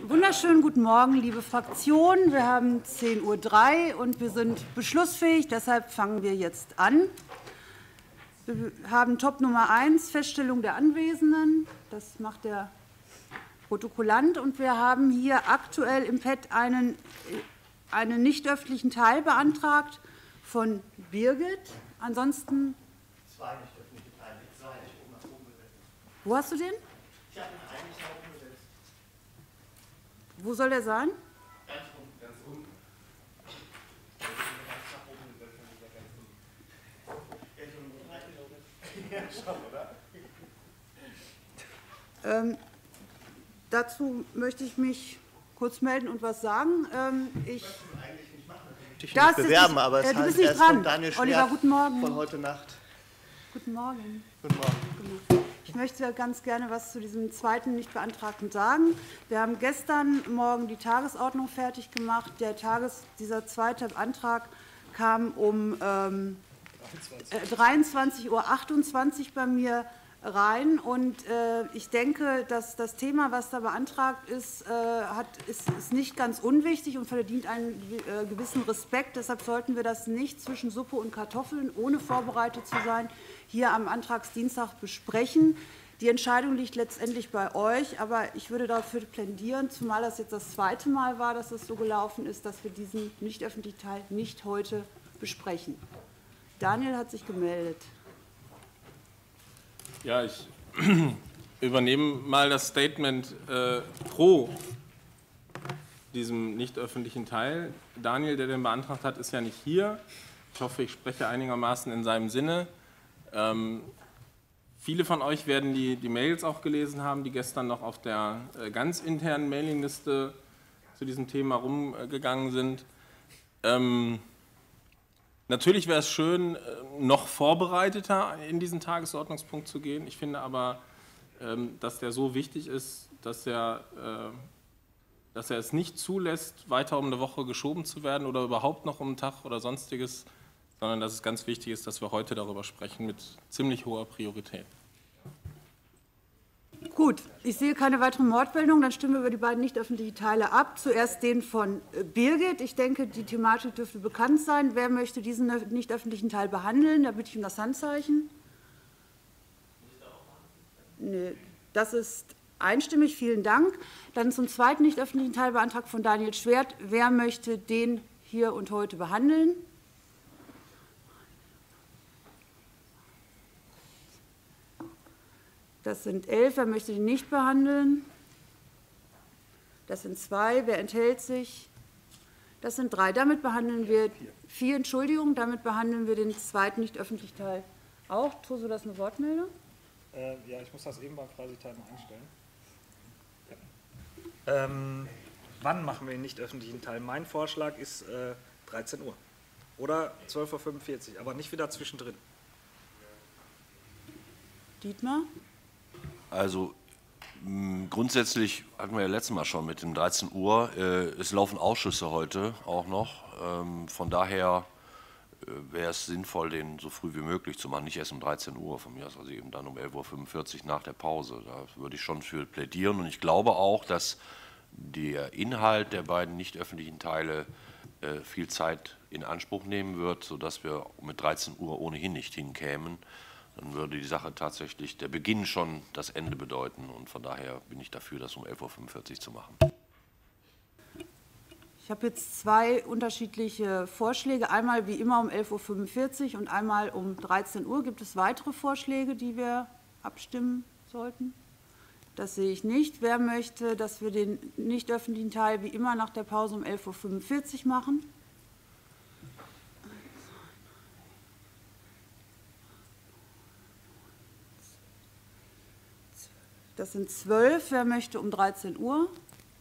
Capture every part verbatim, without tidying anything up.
Wunderschönen guten Morgen, liebe Fraktionen. Wir haben zehn Uhr drei und wir sind beschlussfähig. Deshalb fangen wir jetzt an. Wir haben Top Nummer eins, Feststellung der Anwesenden. Das macht der Protokollant. Und wir haben hier aktuell im Pad einen, einen nicht öffentlichen Teil beantragt von Birgit. Ansonsten. Zwei nicht öffentliche Teile. Zwei nicht oben nach oben gesetzt. Wo hast du den? Ich habe ihn eigentlich nach oben gesetzt. Wo soll der sein? Ganz unten, ganz unten. Ja, schon, oder? Ähm, dazu möchte ich mich kurz melden und was sagen. Ähm, ich Ich nicht bewerben, nicht, aber es äh, du bist heißt nicht erst dran. von Daniel Schmerz Oliver, guten Morgen. Von heute Nacht. Guten Morgen. Guten Morgen. Ich möchte ganz gerne was zu diesem zweiten nicht beantragten sagen. Wir haben gestern Morgen die Tagesordnung fertig gemacht. Der Tages, dieser zweite Antrag kam um ähm, dreiundzwanzig Uhr achtundzwanzig bei mir rein. Und äh, ich denke, dass das Thema, was da beantragt ist, äh, hat, ist, ist nicht ganz unwichtig und verdient einen äh, gewissen Respekt. Deshalb sollten wir das nicht zwischen Suppe und Kartoffeln, ohne vorbereitet zu sein, hier am Antragsdienstag besprechen. Die Entscheidung liegt letztendlich bei euch, aber ich würde dafür plädieren, zumal das jetzt das zweite Mal war, dass es so gelaufen ist, dass wir diesen nicht öffentlichen Teil nicht heute besprechen. Daniel hat sich gemeldet. Ja, ich übernehme mal das Statement äh, pro diesem nicht öffentlichen Teil. Daniel, der den beantragt hat, ist ja nicht hier. Ich hoffe, ich spreche einigermaßen in seinem Sinne. Ähm, viele von euch werden die, die Mails auch gelesen haben, die gestern noch auf der äh, ganz internen Mailingliste zu diesem Thema rumgegangen sind. Ähm, Natürlich wäre es schön, noch vorbereiteter in diesen Tagesordnungspunkt zu gehen. Ich finde aber, dass der so wichtig ist, dass er, dass er es nicht zulässt, weiter um eine Woche geschoben zu werden oder überhaupt noch um einen Tag oder Sonstiges, sondern dass es ganz wichtig ist, dass wir heute darüber sprechen mit ziemlich hoher Priorität. Gut, ich sehe keine weiteren Wortmeldungen. Dann stimmen wir über die beiden nicht öffentlichen Teile ab. Zuerst den von Birgit. Ich denke, die Thematik dürfte bekannt sein. Wer möchte diesen nicht öffentlichen Teil behandeln? Da bitte ich um das Handzeichen. Nee, das ist einstimmig. Vielen Dank. Dann zum zweiten nicht öffentlichen Teil Beantrag von Daniel Schwert. Wer möchte den hier und heute behandeln? Das sind elf. Wer möchte den nicht behandeln? Das sind zwei. Wer enthält sich? Das sind drei. Damit behandeln wir vier. Entschuldigung. Damit behandeln wir den zweiten nicht öffentlichen Teil auch. Toso, das eine Wortmeldung? Äh, ja, ich muss das eben beim Freisichttimer einstellen. Ja. Ähm, wann machen wir den nicht öffentlichen Teil? Mein Vorschlag ist äh, dreizehn Uhr oder zwölf Uhr fünfundvierzig, aber nicht wieder zwischendrin. Dietmar? Also grundsätzlich hatten wir ja letztes Mal schon mit dem dreizehn Uhr. Äh, es laufen Ausschüsse heute auch noch. Ähm, von daher äh, wäre es sinnvoll, den so früh wie möglich zu machen. Nicht erst um dreizehn Uhr von mir aus, also eben dann um elf Uhr fünfundvierzig nach der Pause. Da würde ich schon für plädieren. Und ich glaube auch, dass der Inhalt der beiden nicht öffentlichen Teile äh, viel Zeit in Anspruch nehmen wird, sodass wir mit dreizehn Uhr ohnehin nicht hinkämen. Dann würde die Sache tatsächlich der Beginn schon das Ende bedeuten. Und von daher bin ich dafür, das um elf Uhr fünfundvierzig zu machen. Ich habe jetzt zwei unterschiedliche Vorschläge. Einmal wie immer um elf Uhr fünfundvierzig und einmal um dreizehn Uhr. Gibt es weitere Vorschläge, die wir abstimmen sollten? Das sehe ich nicht. Wer möchte, dass wir den nicht öffentlichen Teil wie immer nach der Pause um elf Uhr fünfundvierzig machen? Das sind zwölf. Wer möchte um dreizehn Uhr?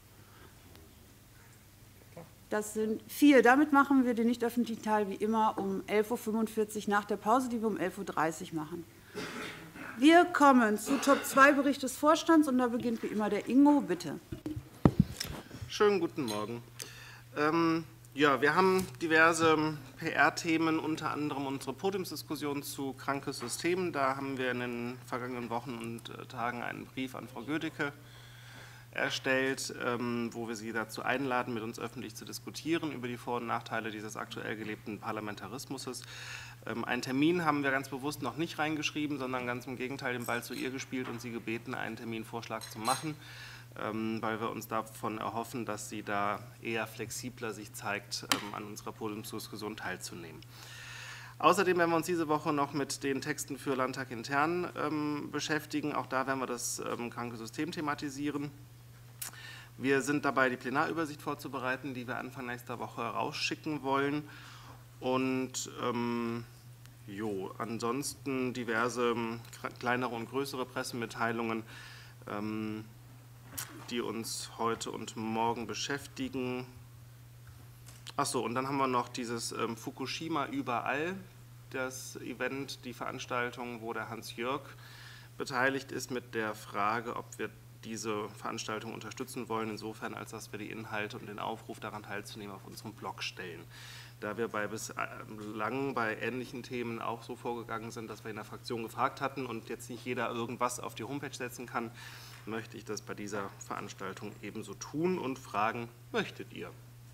Das sind vier. Damit machen wir den nicht öffentlichen Teil wie immer um elf Uhr fünfundvierzig nach der Pause, die wir um elf Uhr dreißig machen. Wir kommen zu Top zwei Bericht des Vorstands und da beginnt wie immer der Ingo. Bitte. Schönen guten Morgen. Ähm, ja, wir haben diverse P R-Themen, unter anderem unsere Podiumsdiskussion zu krankes System. Da haben wir in den vergangenen Wochen und äh, Tagen einen Brief an Frau Gödicke erstellt, ähm, wo wir Sie dazu einladen, mit uns öffentlich zu diskutieren über die Vor- und Nachteile dieses aktuell gelebten Parlamentarismus. Ähm, einen Termin haben wir ganz bewusst noch nicht reingeschrieben, sondern ganz im Gegenteil den Ball zu ihr gespielt und Sie gebeten, einen Terminvorschlag zu machen, ähm, weil wir uns davon erhoffen, dass sie da eher flexibler sich zeigt, ähm, an unserer Podiumsdiskussion teilzunehmen. Außerdem werden wir uns diese Woche noch mit den Texten für Landtag intern ähm, beschäftigen. Auch da werden wir das ähm, kranke System thematisieren. Wir sind dabei, die Plenarübersicht vorzubereiten, die wir Anfang nächster Woche rausschicken wollen. Und ähm, jo, ansonsten diverse kleinere und größere Pressemitteilungen, ähm, die uns heute und morgen beschäftigen. Achso, und dann haben wir noch dieses ähm, Fukushima überall, das Event, die Veranstaltung, wo der Hans-Jörg beteiligt ist, mit der Frage, ob wir diese Veranstaltung unterstützen wollen, insofern, als dass wir die Inhalte und den Aufruf daran teilzunehmen auf unserem Blog stellen. Da wir bei bislang bei ähnlichen Themen auch so vorgegangen sind, dass wir in der Fraktion gefragt hatten und jetzt nicht jeder irgendwas auf die Homepage setzen kann, möchte ich das bei dieser Veranstaltung ebenso tun und fragen, möchtet ihr?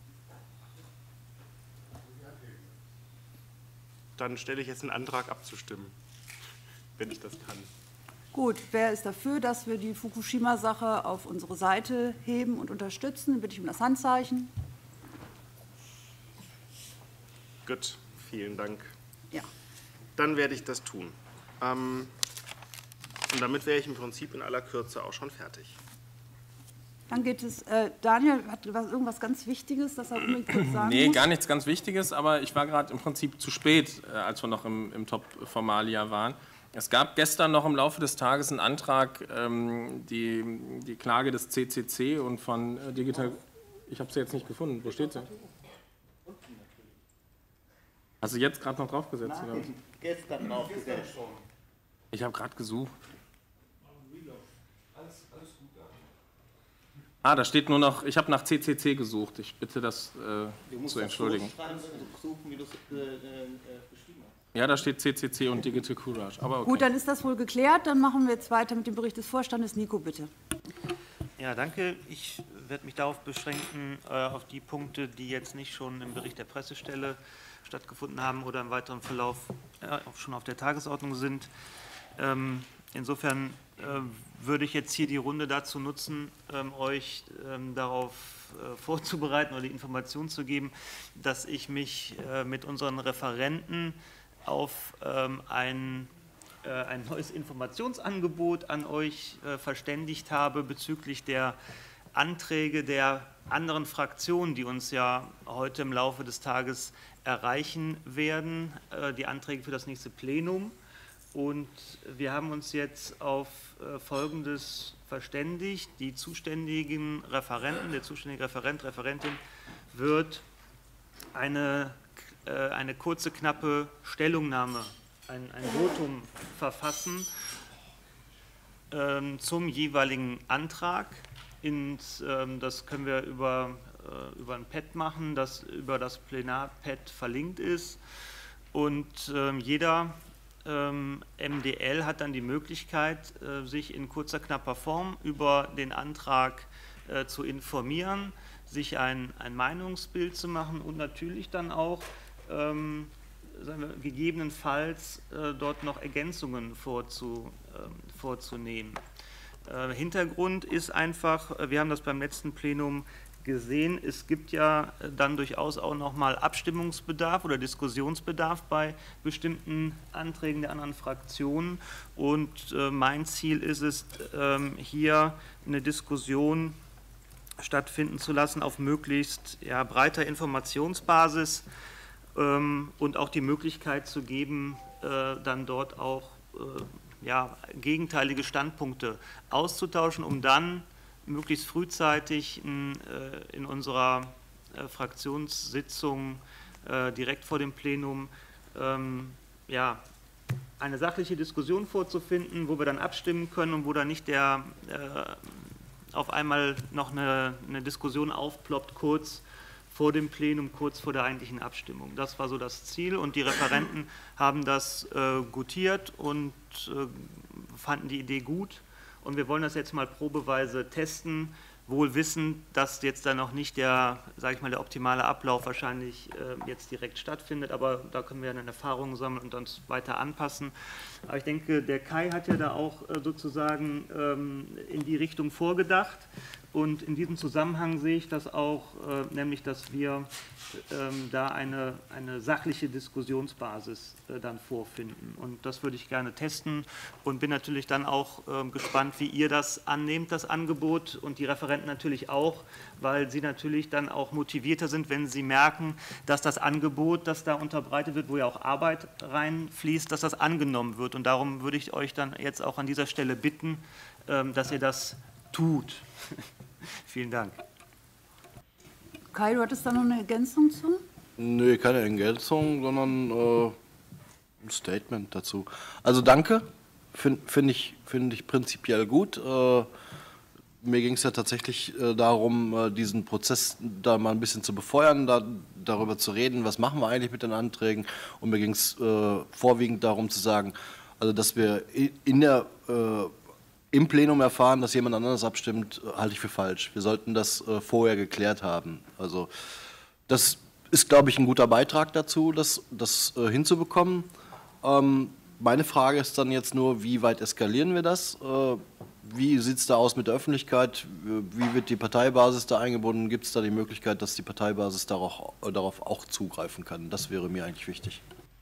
Dann stelle ich jetzt einen Antrag abzustimmen, wenn ich das kann. Gut, wer ist dafür, dass wir die Fukushima-Sache auf unsere Seite heben und unterstützen? Bitte ich um das Handzeichen. Gut, vielen Dank. Ja. Dann werde ich das tun. Ähm, und damit wäre ich im Prinzip in aller Kürze auch schon fertig. Dann geht es, äh, Daniel hat was, irgendwas ganz Wichtiges, das er unbedingt kurz sagen Nee, muss. gar nichts ganz Wichtiges, aber ich war gerade im Prinzip zu spät, äh, als wir noch im, im Top-Formalia waren. Es gab gestern noch im Laufe des Tages einen Antrag, ähm, die, die Klage des C C C und von äh, Digital... Ich habe sie jetzt nicht gefunden. Wo steht sie? Hast du jetzt gerade noch draufgesetzt? Oder? Gestern draufgesetzt. Ich habe gerade gesucht. Ah, da steht nur noch, ich habe nach C C C gesucht. Ich bitte das äh, zu entschuldigen. Suchen, wie du es äh, äh, beschrieben hast. Ja, da steht C C C und Digital Courage. Aber okay. Gut, dann ist das wohl geklärt. Dann machen wir jetzt weiter mit dem Bericht des Vorstandes. Nico, bitte. Ja, danke. Ich werde mich darauf beschränken, äh, auf die Punkte, die jetzt nicht schon im Bericht der Pressestelle stattgefunden haben oder im weiteren Verlauf äh, auch schon auf der Tagesordnung sind. Ähm, insofern äh, würde ich jetzt hier die Runde dazu nutzen, ähm, euch ähm, darauf äh, vorzubereiten oder die Information zu geben, dass ich mich äh, mit unseren Referenten auf ähm, ein, äh, ein neues Informationsangebot an euch äh, verständigt habe bezüglich der Anträge der anderen Fraktionen, die uns ja heute im Laufe des Tages erreichen werden, äh, die Anträge für das nächste Plenum. Und wir haben uns jetzt auf äh, Folgendes verständigt. Die zuständigen Referenten, der zuständige Referent, Referentin wird eine, äh, eine kurze, knappe Stellungnahme, ein, ein Votum verfassen ähm, zum jeweiligen Antrag. Ins, ähm, das können wir über, äh, über ein Pad machen, das über das Plenarpad verlinkt ist. Und ähm, jeder ähm, M D L hat dann die Möglichkeit, äh, sich in kurzer, knapper Form über den Antrag äh, zu informieren, sich ein, ein Meinungsbild zu machen und natürlich dann auch ähm, sagen wir, gegebenenfalls äh, dort noch Ergänzungen vorzu, äh, vorzunehmen. Äh, Hintergrund ist einfach, wir haben das beim letzten Plenum gesehen, es gibt ja dann durchaus auch noch mal Abstimmungsbedarf oder Diskussionsbedarf bei bestimmten Anträgen der anderen Fraktionen und äh, mein Ziel ist es, ähm, hier eine Diskussion stattfinden zu lassen auf möglichst ja, breiter Informationsbasis ähm, und auch die Möglichkeit zu geben, äh, dann dort auch äh, ja, gegenteilige Standpunkte auszutauschen, um dann möglichst frühzeitig in, äh, in unserer äh, Fraktionssitzung äh, direkt vor dem Plenum ähm, ja, eine sachliche Diskussion vorzufinden, wo wir dann abstimmen können und wo dann nicht der, äh, auf einmal noch eine, eine Diskussion aufploppt, kurz vor dem Plenum, kurz vor der eigentlichen Abstimmung. Das war so das Ziel und die Referenten haben das äh, gutiert und äh, fanden die Idee gut. Und wir wollen das jetzt mal probeweise testen, wohl wissend, dass jetzt dann noch nicht der, sage ich mal, der optimale Ablauf wahrscheinlich äh, jetzt direkt stattfindet, aber da können wir dann Erfahrungen sammeln und uns weiter anpassen. Aber ich denke, der Kai hat ja da auch äh, sozusagen ähm, in die Richtung vorgedacht und in diesem Zusammenhang sehe ich das auch, äh, nämlich, dass wir ähm, da eine, eine sachliche Diskussionsbasis äh, dann vorfinden und das würde ich gerne testen und bin natürlich dann auch äh, gespannt, wie ihr das annehmt, das Angebot und die Referenten natürlich auch, weil sie natürlich dann auch motivierter sind, wenn sie merken, dass das Angebot, das da unterbreitet wird, wo ja auch Arbeit reinfließt, dass das angenommen wird. Und darum würde ich euch dann jetzt auch an dieser Stelle bitten, dass ihr das tut. Vielen Dank. Kai, du hattest da noch eine Ergänzung zu? Nö, keine Ergänzung, sondern äh, ein Statement dazu. Also danke, finde find ich, find ich prinzipiell gut. Äh, mir ging es ja tatsächlich äh, darum, äh, diesen Prozess da mal ein bisschen zu befeuern, da, darüber zu reden, was machen wir eigentlich mit den Anträgen. Und mir ging es äh, vorwiegend darum zu sagen, also dass wir in der, äh, im Plenum erfahren, dass jemand anderes abstimmt, halte ich für falsch. Wir sollten das äh, vorher geklärt haben. Also das ist, glaube ich, ein guter Beitrag dazu, das, das äh, hinzubekommen. Ähm, meine Frage ist dann jetzt nur, wie weit eskalieren wir das? Äh, wie sieht es da aus mit der Öffentlichkeit? Wie wird die Parteibasis da eingebunden? Gibt es da die Möglichkeit, dass die Parteibasis darauf, äh, darauf auch zugreifen kann? Das wäre mir eigentlich wichtig.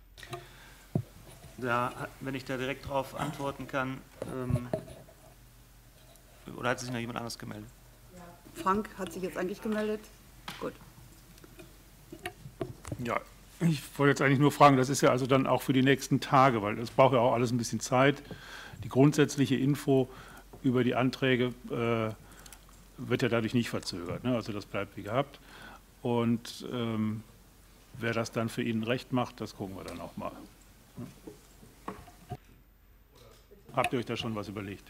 Da, wenn ich da direkt darauf antworten kann, ähm, oder hat sich noch jemand anderes gemeldet? Frank hat sich jetzt eigentlich gemeldet. Gut. Ja, ich wollte jetzt eigentlich nur fragen, das ist ja also dann auch für die nächsten Tage, weil das braucht ja auch alles ein bisschen Zeit. Die grundsätzliche Info über die Anträge äh, wird ja dadurch nicht verzögert, ne? Also das bleibt wie gehabt. Und ähm, wer das dann für ihn recht macht, das gucken wir dann auch mal. Habt ihr euch da schon was überlegt?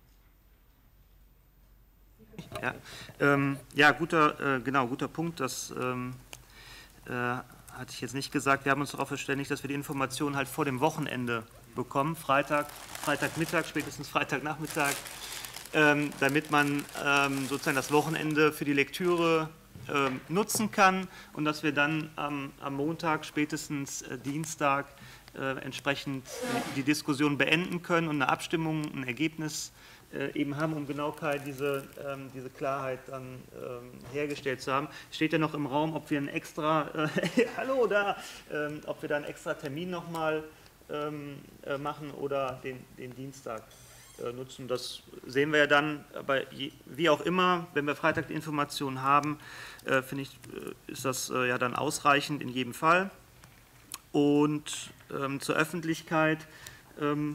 Ja, ähm, ja guter, äh, genau, guter Punkt. Das ähm, äh, hatte ich jetzt nicht gesagt. Wir haben uns darauf verständigt, dass wir die Informationen halt vor dem Wochenende bekommen, Freitag, Freitagmittag, spätestens Freitagnachmittag, ähm, damit man ähm, sozusagen das Wochenende für die Lektüre ähm, nutzen kann und dass wir dann ähm, am Montag, spätestens äh, Dienstag, äh, entsprechend die Diskussion beenden können und eine Abstimmung, ein Ergebnis äh, eben haben, um genau diese, ähm, diese Klarheit dann ähm, hergestellt zu haben. Steht ja noch im Raum, ob wir einen extra, äh, hallo da, ähm, ob wir da einen extra Termin nochmal ähm, äh, machen oder den, den Dienstag äh, nutzen. Das sehen wir ja dann, aber je, wie auch immer, wenn wir Freitag die Informationen haben, äh, finde ich, äh, ist das äh, ja dann ausreichend in jedem Fall. Und ähm, zur Öffentlichkeit, ähm,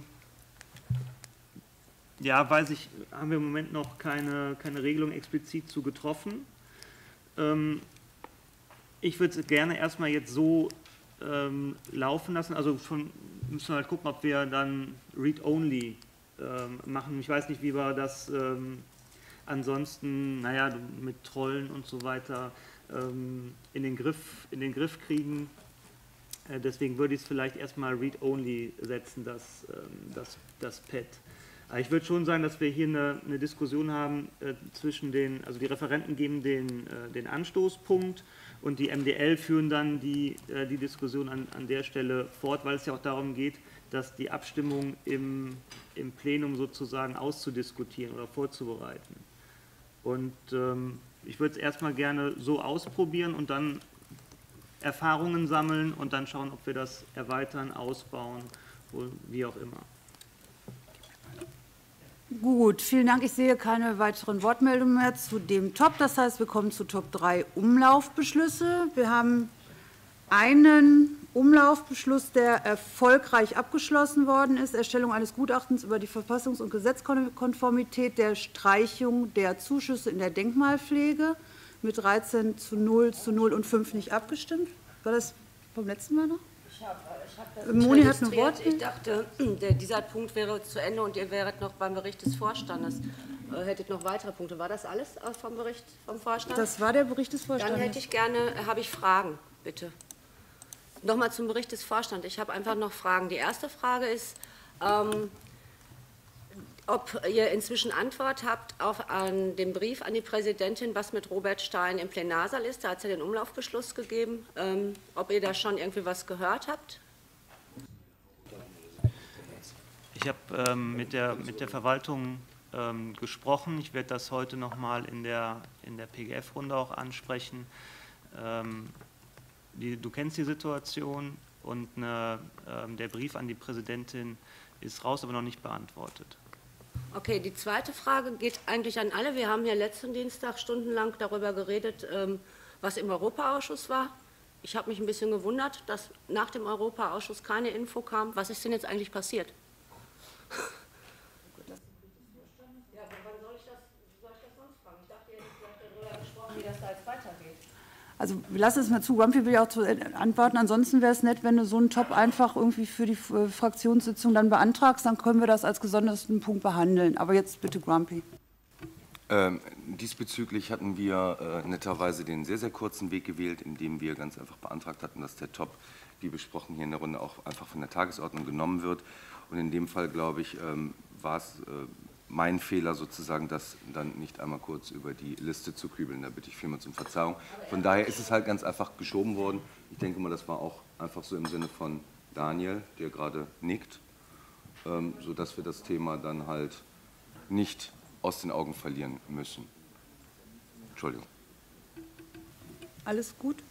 ja, weiß ich, haben wir im Moment noch keine, keine Regelung explizit zu getroffen. Ähm, ich würde es gerne erstmal jetzt so ähm, laufen lassen, also schon müssen wir halt gucken, ob wir dann Read-Only ähm, machen. Ich weiß nicht, wie wir das ähm, ansonsten, naja, mit Trollen und so weiter ähm, in den Griff, in den Griff kriegen. Äh, deswegen würde ich es vielleicht erstmal Read-Only setzen, das, ähm, das, das Pad. Aber ich würde schon sagen, dass wir hier eine, eine Diskussion haben äh, zwischen den, also die Referenten geben den, äh, den Anstoßpunkt und die M D L führen dann die, äh, die Diskussion an, an der Stelle fort, weil es ja auch darum geht, dass die Abstimmung im, im Plenum sozusagen auszudiskutieren oder vorzubereiten. Und ähm, ich würde es erstmal gerne so ausprobieren und dann Erfahrungen sammeln und dann schauen, ob wir das erweitern, ausbauen, wie auch immer. Gut, vielen Dank. Ich sehe keine weiteren Wortmeldungen mehr zu dem Top. Das heißt, wir kommen zu Top drei Umlaufbeschlüsse. Wir haben einen Umlaufbeschluss, der erfolgreich abgeschlossen worden ist. Erstellung eines Gutachtens über die Verfassungs- und Gesetzkonformität der Streichung der Zuschüsse in der Denkmalpflege mit dreizehn zu null zu null und fünf nicht abgestimmt. War das vom letzten Mal noch? Ich habe hab das Moni hat ein Wort. Ich dachte, der, dieser Punkt wäre zu Ende und ihr wäret noch beim Bericht des Vorstandes, äh, hättet noch weitere Punkte. War das alles vom Bericht vom Vorstand? Das war der Bericht des Vorstandes. Dann hätte ich gerne, habe ich Fragen, bitte. Nochmal zum Bericht des Vorstands. Ich habe einfach noch Fragen. Die erste Frage ist, ähm, ob ihr inzwischen Antwort habt auf an den Brief an die Präsidentin, was mit Robert Stein im Plenarsaal ist. Da hat es ja den Umlaufbeschluss gegeben. Ähm, ob ihr da schon irgendwie was gehört habt? Ich habe ähm, mit, der, mit der Verwaltung ähm, gesprochen. Ich werde das heute noch mal in der, in der P G F-Runde auch ansprechen. Ähm, die, du kennst die Situation und eine, ähm, der Brief an die Präsidentin ist raus, aber noch nicht beantwortet. Okay, die zweite Frage geht eigentlich an alle. Wir haben ja letzten Dienstag stundenlang darüber geredet, ähm, was im Europaausschuss war. Ich habe mich ein bisschen gewundert, dass nach dem Europaausschuss keine Info kam. Was ist denn jetzt eigentlich passiert? Ja, wann soll ich das, soll ich das sonst fragen? Ich dachte, ihr habt darüber gesprochen, wie das da jetzt weitergeht. Also lass es mal zu. Grumpy will ja auch zu antworten. Ansonsten wäre es nett, wenn du so einen Top einfach irgendwie für die Fraktionssitzung dann beantragst, dann können wir das als gesonderten Punkt behandeln. Aber jetzt bitte Grumpy. Ähm, diesbezüglich hatten wir äh, netterweise den sehr, sehr kurzen Weg gewählt, indem wir ganz einfach beantragt hatten, dass der Top, wie besprochen hier in der Runde, auch einfach von der Tagesordnung genommen wird. Und in dem Fall, glaube ich, ähm, war es äh, mein Fehler sozusagen, das dann nicht einmal kurz über die Liste zu kübeln. Da bitte ich vielmals um Verzeihung. Von daher ist es halt ganz einfach geschoben worden. Ich denke mal, das war auch einfach so im Sinne von Daniel, der gerade nickt, ähm, sodass wir das Thema dann halt nicht aus den Augen verlieren müssen. Entschuldigung. Alles gut?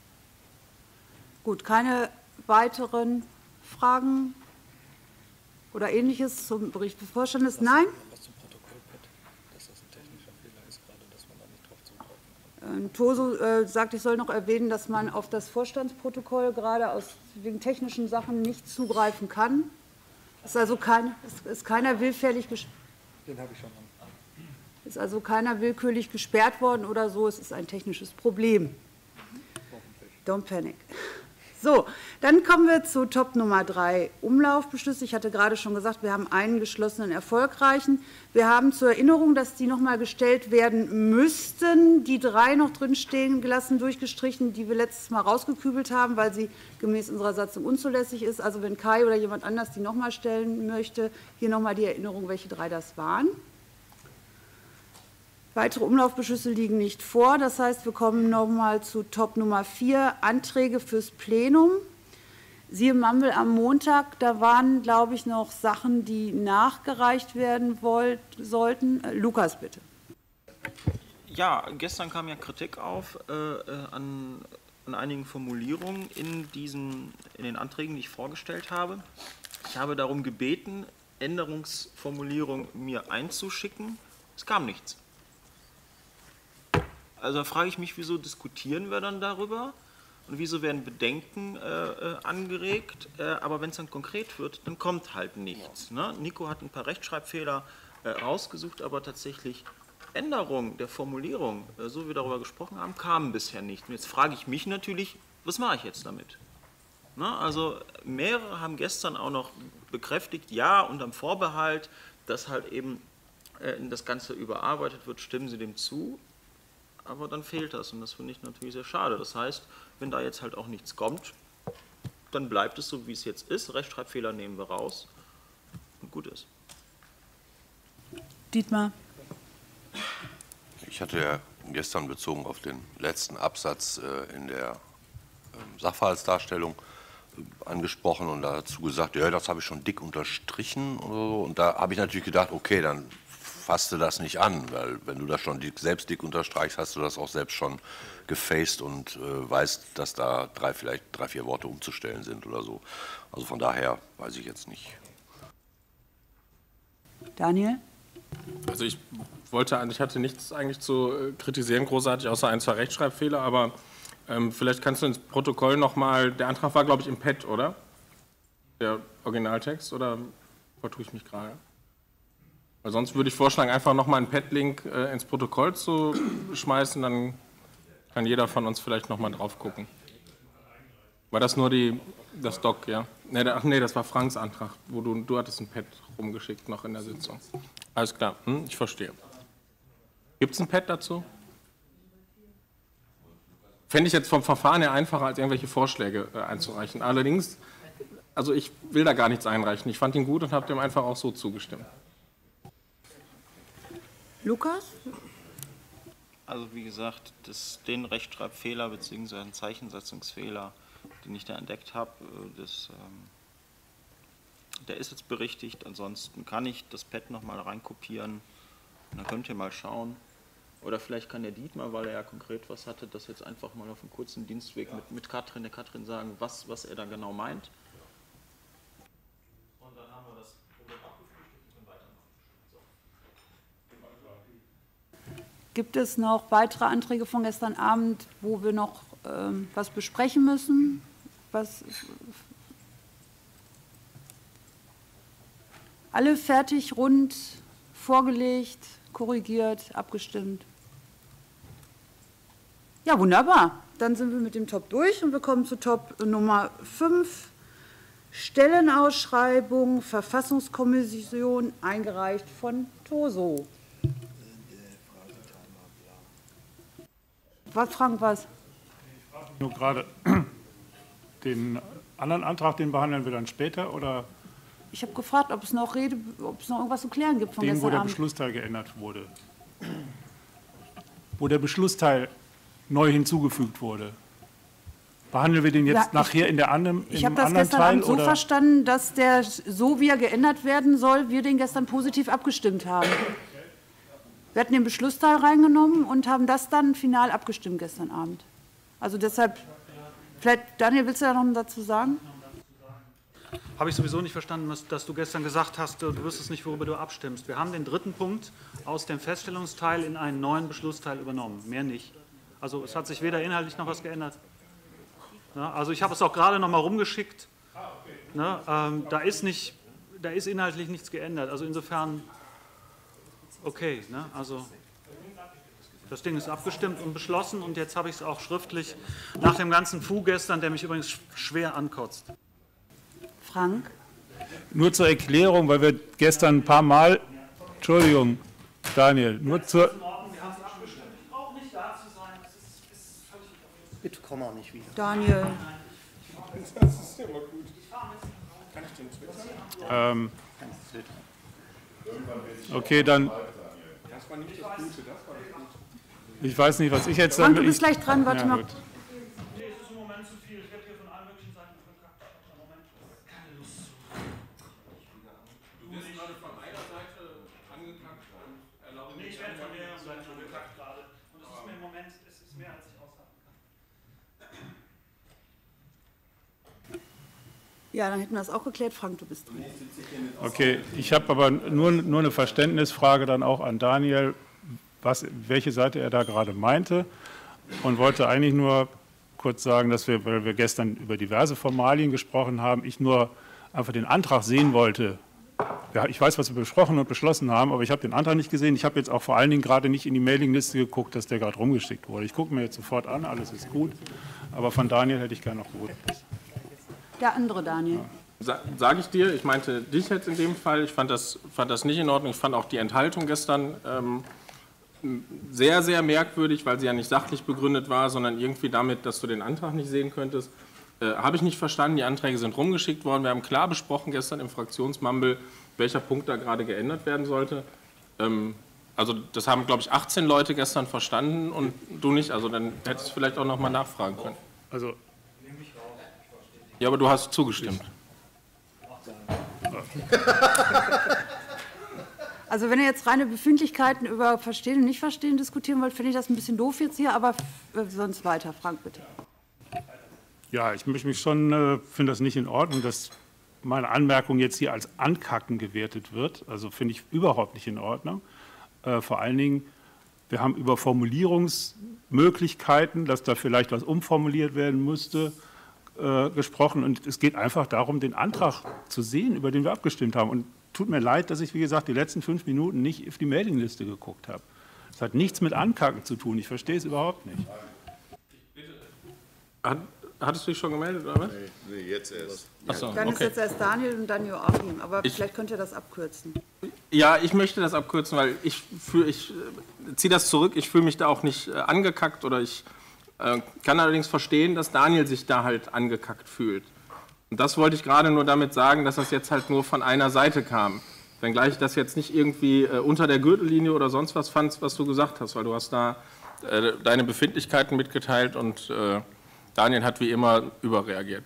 Gut, keine weiteren Fragen oder Ähnliches zum Bericht des Vorstandes? Nein? Was zum Protokoll, dass das ein technischer Fehler ist, gerade, dass man da nicht drauf zugreifen kann. Toso äh, sagt, ich soll noch erwähnen, dass man auf das Vorstandsprotokoll gerade aus wegen technischen Sachen nicht zugreifen kann. Ist also kein, ist, ist keiner willfällig Den habe ich schon. Ist also keiner willkürlich gesperrt worden oder so. Es ist ein technisches Problem. Don't panic. So, dann kommen wir zu Top Nummer drei, Umlaufbeschlüsse. Ich hatte gerade schon gesagt, wir haben einen geschlossenen, erfolgreichen. Wir haben zur Erinnerung, dass die noch mal gestellt werden müssten, die drei noch drin stehen gelassen, durchgestrichen, die wir letztes Mal rausgekübelt haben, weil sie gemäß unserer Satzung unzulässig ist. Also wenn Kai oder jemand anders die noch mal stellen möchte, hier noch mal die Erinnerung, welche drei das waren. Weitere Umlaufbeschlüsse liegen nicht vor. Das heißt, wir kommen noch mal zu Top Nummer vier, Anträge fürs Plenum. Siehe Mammel am Montag, da waren, glaube ich, noch Sachen, die nachgereicht werden wollt, sollten. Äh, Lukas, bitte. Ja, gestern kam ja Kritik auf äh, an, an einigen Formulierungen in, diesen, in den Anträgen, die ich vorgestellt habe. Ich habe darum gebeten, Änderungsformulierungen mir einzuschicken. Es kam nichts. Also da frage ich mich, wieso diskutieren wir dann darüber und wieso werden Bedenken äh, äh, angeregt, äh, aber wenn es dann konkret wird, dann kommt halt nichts. Ne? Nico hat ein paar Rechtschreibfehler äh, rausgesucht, aber tatsächlich Änderungen der Formulierung, äh, so wie wir darüber gesprochen haben, kamen bisher nicht. Und jetzt frage ich mich natürlich, was mache ich jetzt damit? Ne? Also mehrere haben gestern auch noch bekräftigt, ja, unterm Vorbehalt, dass halt eben äh, das Ganze überarbeitet wird, stimmen sie dem zu. Aber dann fehlt das und das finde ich natürlich sehr schade. Das heißt, wenn da jetzt halt auch nichts kommt, dann bleibt es so, wie es jetzt ist. Rechtschreibfehler nehmen wir raus und gut ist. Dietmar. Ich hatte ja gestern bezogen auf den letzten Absatz äh, in der äh, Sachverhaltsdarstellung äh, angesprochen und dazu gesagt, ja, das habe ich schon dick unterstrichen oder so. Und da habe ich natürlich gedacht, okay, dann fasste das nicht an, weil wenn du das schon dick, selbst dick unterstreichst, hast du das auch selbst schon gefaced und äh, weißt, dass da drei, vielleicht drei, vier Worte umzustellen sind oder so. Also von daher weiß ich jetzt nicht. Daniel? Also ich wollte, ich hatte nichts eigentlich zu kritisieren, großartig, außer ein, zwei Rechtschreibfehler, aber ähm, vielleicht kannst du ins Protokoll nochmal, der Antrag war, glaube ich, im Pad, oder? Der Originaltext, oder vertue ich mich gerade? Weil sonst würde ich vorschlagen, einfach nochmal einen Pad-Link äh, ins Protokoll zu schmeißen, dann kann jeder von uns vielleicht nochmal drauf gucken. War das nur die, das Doc, ja? Nee, ach nee, das war Franks Antrag, wo du, du hattest ein Pad rumgeschickt noch in der Sitzung. Alles klar, hm, ich verstehe. Gibt es ein Pad dazu? Fände ich jetzt vom Verfahren her einfacher, als irgendwelche Vorschläge äh, einzureichen. Allerdings, also ich will da gar nichts einreichen. Ich fand ihn gut und habe dem einfach auch so zugestimmt. Lukas? Also wie gesagt, das, den Rechtschreibfehler bzw. einen Zeichensetzungsfehler, den ich da entdeckt habe, das, ähm, der ist jetzt berichtigt. Ansonsten kann ich das Pad nochmal reinkopieren. Und dann könnt ihr mal schauen. Oder vielleicht kann der Dietmar, weil er ja konkret was hatte, das jetzt einfach mal auf einem kurzen Dienstweg mit, mit Katrin, der Katrin sagen, was, was er da genau meint. Und dann haben wir das Problem abgefrühstückt und können weitermachen. So. Gibt es noch weitere Anträge von gestern Abend, wo wir noch ähm, was besprechen müssen? Was, alle fertig, rund, vorgelegt, korrigiert, abgestimmt? Ja, wunderbar. Dann sind wir mit dem Top durch und wir kommen zu Top Nummer fünf. Stellenausschreibung, Verfassungskommission, eingereicht von Toso. Was, Frank, was? Nur gerade den anderen Antrag, den behandeln wir dann später, oder Ich habe gefragt, ob es noch Rede, ob es noch irgendwas zu klären gibt von den, wo gestern der Abend. Beschlussteil geändert wurde? Wo der Beschlussteil neu hinzugefügt wurde. Behandeln wir den jetzt Ja, ich- nachher in der anderen, Ich im habe das anderen gestern Teil? Abend so oder? verstanden, dass der, so wie er geändert werden soll, wir den gestern positiv abgestimmt haben. Wir hatten den Beschlussteil reingenommen und haben das dann final abgestimmt gestern Abend. Also deshalb, vielleicht, Daniel, willst du da noch einen dazu sagen? Habe ich sowieso nicht verstanden, dass, dass du gestern gesagt hast, du wüsstest nicht, worüber du abstimmst. Wir haben den dritten Punkt aus dem Feststellungsteil in einen neuen Beschlussteil übernommen, mehr nicht. Also es hat sich weder inhaltlich noch was geändert. Ja, also ich habe es auch gerade noch mal rumgeschickt. Ne, ähm, da, ist nicht, da ist inhaltlich nichts geändert. Also insofern okay. Ne, also das Ding ist abgestimmt und beschlossen und jetzt habe ich es auch schriftlich nach dem ganzen Fu gestern, der mich übrigens schwer ankotzt. Frank? Nur zur Erklärung, weil wir gestern ein paar Mal, Entschuldigung, Daniel, nur zur, Bitte komm auch nicht wieder. Daniel. Das ist ja mal gut. Kann ich den twittern? ähm, okay, dann, Das war nicht das Gute, das war das Gute. ich weiß nicht, was ich jetzt... Frank, du ich- bist gleich dran, warte ja, mal. gut. Nee, es ist im Moment zu viel. Ich werde hier von allen möglichen Seiten verkackt. Moment, keine Lust. Du wirst gerade von einer Seite angekackt und erlauben... Nee, ich werde von mehreren Seiten angekackt gerade. Und es ist mir im Moment, es ist mehr, als ich aushalten kann. Ja, dann hätten wir das auch geklärt. Frank, du bist dran. Okay, ich habe aber nur, nur eine Verständnisfrage dann auch an Daniel, was, welche Seite er da gerade meinte, und wollte eigentlich nur kurz sagen, dass wir, weil wir gestern über diverse Formalien gesprochen haben, ich nur einfach den Antrag sehen wollte. Ja, ich weiß, was wir besprochen und beschlossen haben, aber ich habe den Antrag nicht gesehen. Ich habe jetzt auch vor allen Dingen gerade nicht in die Mailingliste geguckt, dass der gerade rumgeschickt wurde. Ich gucke mir jetzt sofort an, alles ist gut, aber von Daniel hätte ich gerne noch gewusst. Der andere Daniel. Sa Sage ich dir, ich meinte dich jetzt in dem Fall, ich fand das, fand das nicht in Ordnung, ich fand auch die Enthaltung gestern ähm, sehr, sehr merkwürdig, weil sie ja nicht sachlich begründet war, sondern irgendwie damit, dass du den Antrag nicht sehen könntest. Äh, Habe ich nicht verstanden, die Anträge sind rumgeschickt worden, wir haben klar besprochen gestern im Fraktionsmumble, welcher Punkt da gerade geändert werden sollte. Ähm, also das haben, glaube ich, achtzehn Leute gestern verstanden und du nicht, also dann hättest du vielleicht auch noch mal nachfragen können. Also ja, aber du hast zugestimmt. Also wenn ihr jetzt reine Befindlichkeiten über Verstehen und Nicht-Verstehen diskutieren wollt, finde ich das ein bisschen doof jetzt hier, aber sonst weiter. Frank, bitte. Ja, ich möchte mich schon, äh, finde das nicht in Ordnung, dass meine Anmerkung jetzt hier als Ankacken gewertet wird. Also finde ich überhaupt nicht in Ordnung. Äh, vor allen Dingen, wir haben über Formulierungsmöglichkeiten, dass da vielleicht was umformuliert werden müsste, äh, gesprochen. Und es geht einfach darum, den Antrag zu sehen, über den wir abgestimmt haben. Und tut mir leid, dass ich, wie gesagt, die letzten fünf Minuten nicht auf die Mailingliste geguckt habe. Das hat nichts mit Ankacken zu tun. Ich verstehe es überhaupt nicht. Hat, hattest du dich schon gemeldet, oder was? Nee, nee jetzt erst. Ach so, Dann ist okay. jetzt erst Daniel und dann Joachim, aber Ich- vielleicht könnt ihr das abkürzen. Ja, ich möchte das abkürzen, weil ich, fühl- ich äh, ziehe das zurück. Ich fühle mich da auch nicht äh, angekackt oder ich äh, kann allerdings verstehen, dass Daniel sich da halt angekackt fühlt. Und das wollte ich gerade nur damit sagen, dass das jetzt halt nur von einer Seite kam. Wenngleich ich das jetzt nicht irgendwie äh, unter der Gürtellinie oder sonst was fand, was du gesagt hast, weil du hast da äh, deine Befindlichkeiten mitgeteilt und äh, Daniel hat wie immer überreagiert.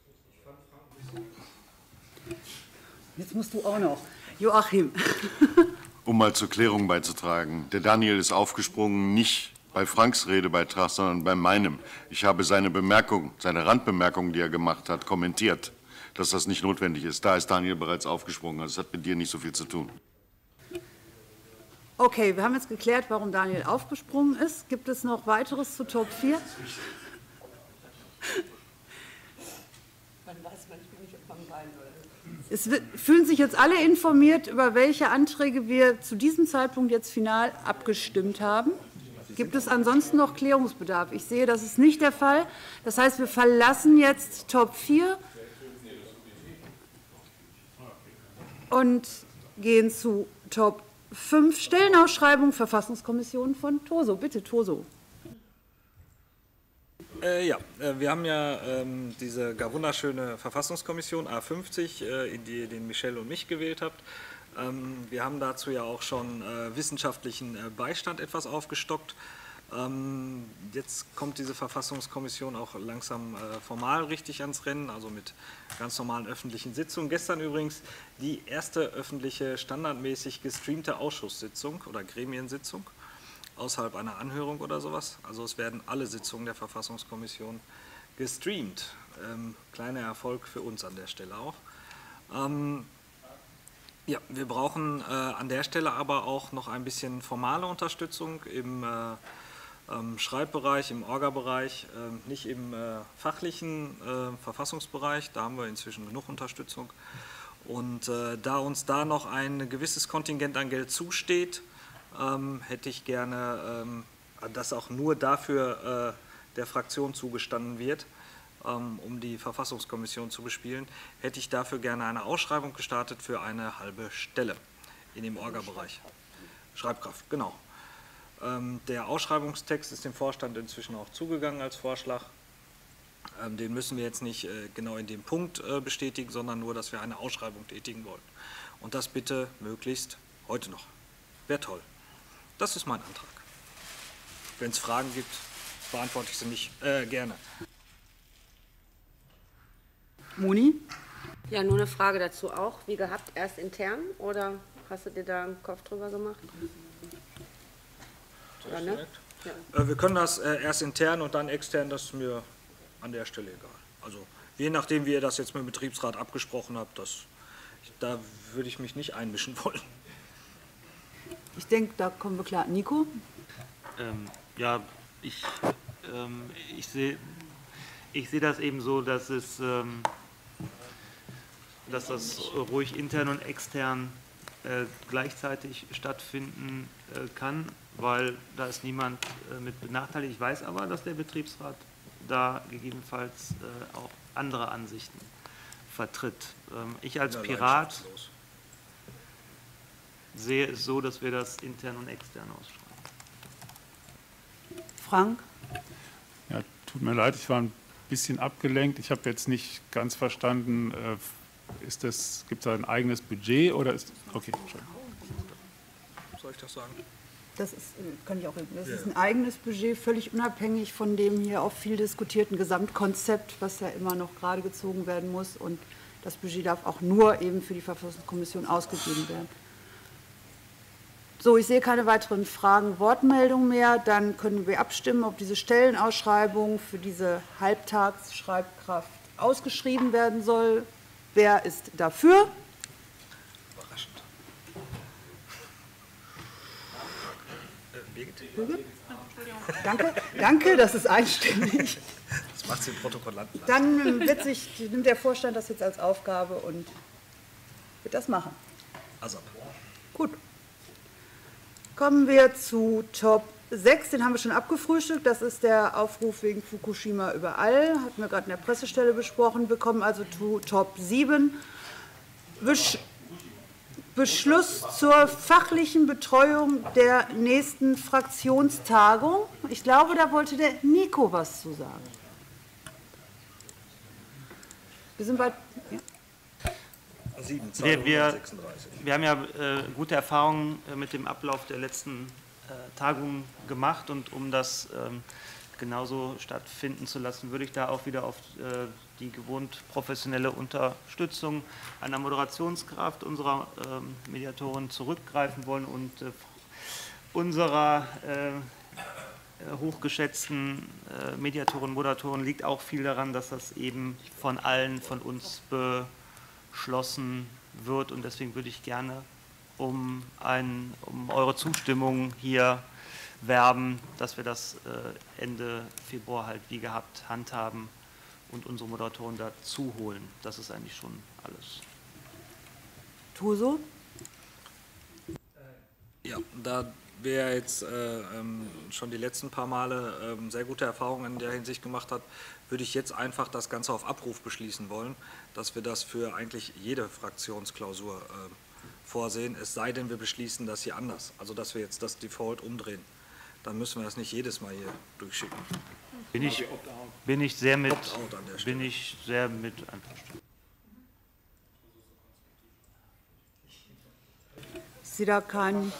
Jetzt musst du auch noch. Joachim. Um mal zur Klärung beizutragen. Der Daniel ist aufgesprungen, nicht bei Franks Redebeitrag, sondern bei meinem. Ich habe seine Bemerkung, seine Randbemerkung, die er gemacht hat, kommentiert, dass das nicht notwendig ist. Da ist Daniel bereits aufgesprungen. Also das hat mit dir nicht so viel zu tun. Okay, wir haben jetzt geklärt, warum Daniel aufgesprungen ist. Gibt es noch weiteres zu Top vier? Es fühlen sich jetzt alle informiert, über welche Anträge wir zu diesem Zeitpunkt jetzt final abgestimmt haben. Gibt es ansonsten noch Klärungsbedarf? Ich sehe, das ist nicht der Fall. Das heißt, wir verlassen jetzt Top vier und gehen zu Top fünf, Stellenausschreibung Verfassungskommission von Toso. Bitte, Toso. Äh, ja, äh, wir haben ja ähm, diese gar wunderschöne Verfassungskommission A fünfzig, äh, in die den Michel und mich gewählt habt. Ähm, wir haben dazu ja auch schon äh, wissenschaftlichen äh, Beistand etwas aufgestockt. Ähm, jetzt kommt diese Verfassungskommission auch langsam äh, formal richtig ans Rennen, also mit ganz normalen öffentlichen Sitzungen. Gestern übrigens die erste öffentliche, standardmäßig gestreamte Ausschusssitzung oder Gremiensitzung außerhalb einer Anhörung oder sowas. Also es werden alle Sitzungen der Verfassungskommission gestreamt. Ähm, kleiner Erfolg für uns an der Stelle auch. Ähm, ja, wir brauchen äh, an der Stelle aber auch noch ein bisschen formale Unterstützung im äh, ähm, Schreibbereich, im Orga-Bereich, äh, nicht im äh, fachlichen äh, Verfassungsbereich. Da haben wir inzwischen genug Unterstützung. Und äh, da uns da noch ein gewisses Kontingent an Geld zusteht, Ähm, hätte ich gerne, ähm, dass auch nur dafür äh, der Fraktion zugestanden wird, ähm, um die Verfassungskommission zu bespielen, hätte ich dafür gerne eine Ausschreibung gestartet für eine halbe Stelle in dem Orga-Bereich. Schreibkraft, genau. Ähm, der Ausschreibungstext ist dem Vorstand inzwischen auch zugegangen als Vorschlag. Ähm, den müssen wir jetzt nicht äh, genau in dem Punkt äh, bestätigen, sondern nur, dass wir eine Ausschreibung tätigen wollen. Und das bitte möglichst heute noch. Wäre toll. Das ist mein Antrag. Wenn es Fragen gibt, beantworte ich sie nicht äh, gerne. Moni? Ja, nur eine Frage dazu auch. Wie gehabt, erst intern oder hast du dir da einen Kopf drüber gemacht? Ja, ne? Ja. Äh, wir können das äh, erst intern und dann extern, das ist mir an der Stelle egal. Also je nachdem, wie ihr das jetzt mit dem Betriebsrat abgesprochen habt, das, da würde ich mich nicht einmischen wollen. Ich denke, da kommen wir klar. Nico? Ähm, ja, ich, ähm, ich sehe ich seh das eben so, dass, es, ähm, dass das ruhig intern und extern äh, gleichzeitig stattfinden äh, kann, weil da ist niemand äh, mit benachteiligt. Ich weiß aber, dass der Betriebsrat da gegebenenfalls äh, auch andere Ansichten vertritt. Ähm, ich als Pirat sehe es so, dass wir das intern und extern ausschreiben. Frank? Ja, tut mir leid, ich war ein bisschen abgelenkt. Ich habe jetzt nicht ganz verstanden, ist das, gibt es da ein eigenes Budget oder ist, okay, schon. Soll ich das sagen? Das ist, kann ich auch, das ist ein eigenes Budget, völlig unabhängig von dem hier auch viel diskutierten Gesamtkonzept, was ja immer noch gerade gezogen werden muss. Und das Budget darf auch nur eben für die Verfassungskommission ausgegeben werden. So, ich sehe keine weiteren Fragen, Wortmeldungen mehr. Dann können wir abstimmen, ob diese Stellenausschreibung für diese Halbtagsschreibkraft ausgeschrieben werden soll. Wer ist dafür? Überraschend. Äh, Birgit? Birgit? Danke, danke, das ist einstimmig. Das macht sie im Protokollanten. Dann wird sich, nimmt der Vorstand das jetzt als Aufgabe und wird das machen. Also. Gut. Kommen wir zu Top sechs, den haben wir schon abgefrühstückt. Das ist der Aufruf wegen Fukushima überall. Hatten wir gerade in der Pressestelle besprochen. Wir kommen also zu Top sieben. Besch Beschluss zur fachlichen Betreuung der nächsten Fraktionstagung. Ich glaube, da wollte der Nico was zu sagen. Wir sind bei... Ja. sieben, wir, wir, zweihundertsechsunddreißig. wir haben ja äh, gute Erfahrungen äh, mit dem Ablauf der letzten äh, Tagungen gemacht, und um das ähm, genauso stattfinden zu lassen, würde ich da auch wieder auf äh, die gewohnt professionelle Unterstützung einer Moderationskraft unserer ähm, Mediatoren zurückgreifen wollen und äh, unserer äh, hochgeschätzten äh, Mediatoren, Moderatoren liegt auch viel daran, dass das eben von allen von uns beschlossen wird, und deswegen würde ich gerne um, ein, um eure Zustimmung hier werben, dass wir das äh, Ende Februar halt wie gehabt handhaben und unsere Moderatoren dazu holen. Das ist eigentlich schon alles. Tuso? Ja, da wir jetzt äh, ähm, schon die letzten paar Male ähm, sehr gute Erfahrungen in der Hinsicht gemacht hat, würde ich jetzt einfach das Ganze auf Abruf beschließen wollen, dass wir das für eigentlich jede Fraktionsklausur äh, vorsehen, es sei denn, wir beschließen das hier anders, also dass wir jetzt das Default umdrehen. Dann müssen wir das nicht jedes Mal hier durchschicken. Bin ich, bin ich sehr mit, bin ich sehr mit einverstanden. Ich sehe da keinen.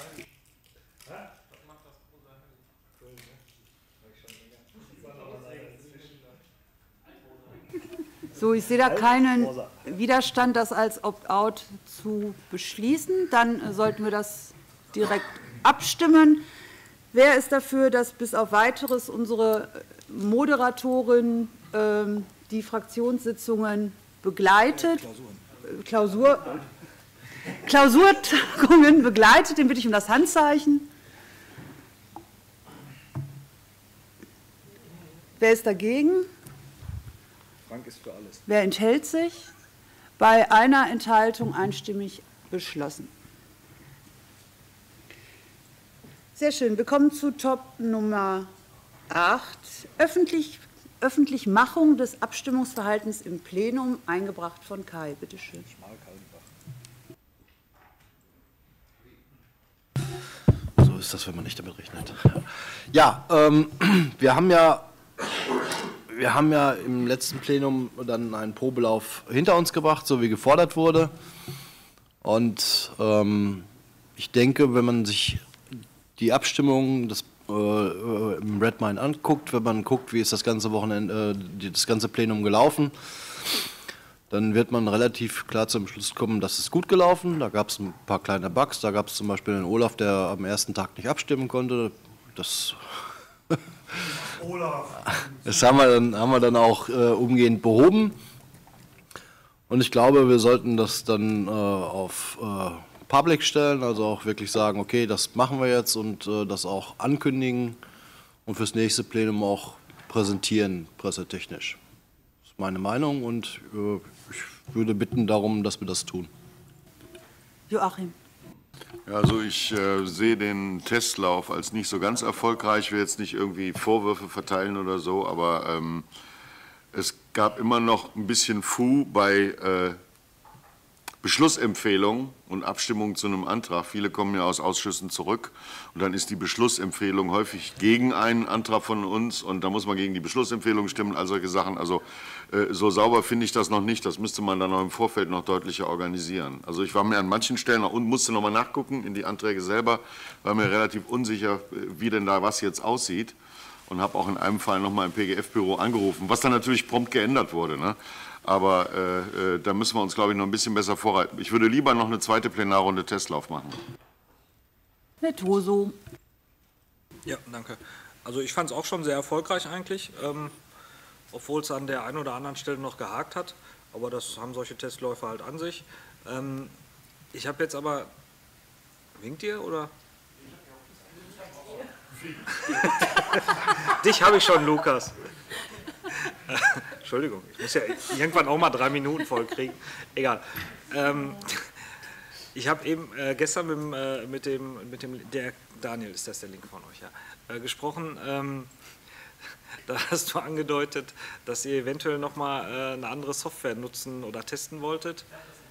So, ich sehe da keinen Widerstand, das als Opt-out zu beschließen. Dann sollten wir das direkt abstimmen. Wer ist dafür, dass bis auf Weiteres unsere Moderatorin ähm, die Fraktionssitzungen begleitet, Klausur, Klausurtagungen begleitet? Den bitte ich um das Handzeichen. Wer ist dagegen? Frank ist für alles. Wer enthält sich? Bei einer Enthaltung einstimmig beschlossen. Sehr schön. Wir kommen zu Top Nummer acht. Öffentlich, Öffentlichmachung des Abstimmungsverhaltens im Plenum, eingebracht von Kai. Bitte schön. So ist das, wenn man nicht damit rechnet. Ja, ähm, wir haben ja Wir haben ja im letzten Plenum dann einen Probelauf hinter uns gebracht, so wie gefordert wurde. Und ähm, ich denke, wenn man sich die Abstimmung des, äh, im Redmine anguckt, wenn man guckt, wie ist das ganze Wochenende, äh, das ganze Plenum gelaufen, dann wird man relativ klar zum Schluss kommen, dass es gut gelaufen. Da gab es ein paar kleine Bugs. Da gab es zum Beispiel den Olaf, der am ersten Tag nicht abstimmen konnte. Das Olaf. Das haben wir dann, haben wir dann auch äh, umgehend behoben. Und ich glaube, wir sollten das dann äh, auf äh, Public stellen, also auch wirklich sagen, okay, das machen wir jetzt, und äh, das auch ankündigen und fürs nächste Plenum auch präsentieren, pressetechnisch. Das ist meine Meinung, und äh, ich würde bitten darum, dass wir das tun. Joachim. Ja, also ich äh, sehe den Testlauf als nicht so ganz erfolgreich. Ich will jetzt nicht irgendwie Vorwürfe verteilen oder so, aber ähm, es gab immer noch ein bisschen Fu bei äh, Beschlussempfehlungen und Abstimmungen zu einem Antrag. Viele kommen ja aus Ausschüssen zurück, und dann ist die Beschlussempfehlung häufig gegen einen Antrag von uns, und da muss man gegen die Beschlussempfehlung stimmen, all solche Sachen. Also äh, so sauber finde ich das noch nicht. Das müsste man dann noch im Vorfeld noch deutlicher organisieren. Also ich war mir an manchen Stellen und musste noch mal nachgucken in die Anträge selber, war mir relativ unsicher, wie denn da was jetzt aussieht, und habe auch in einem Fall noch mal im P G F-Büro angerufen, was dann natürlich prompt geändert wurde, ne? Aber äh, äh, da müssen wir uns, glaube ich, noch ein bisschen besser vorbereiten. Ich würde lieber noch eine zweite Plenarrunde Testlauf machen. Herr Toso. Ja, danke. Also ich fand es auch schon sehr erfolgreich eigentlich, ähm, obwohl es an der einen oder anderen Stelle noch gehakt hat. Aber das haben solche Testläufe halt an sich. Ähm, ich habe jetzt aber... Winkt ihr, oder? Dich habe ich schon, Lukas. Entschuldigung, ich muss ja irgendwann auch mal drei Minuten voll kriegen. Egal. Ähm, ich habe eben äh, gestern mit, äh, mit dem, mit dem, der Daniel, ist das der Link von euch, ja, äh, gesprochen. Ähm, da hast du angedeutet, dass ihr eventuell nochmal äh, eine andere Software nutzen oder testen wolltet.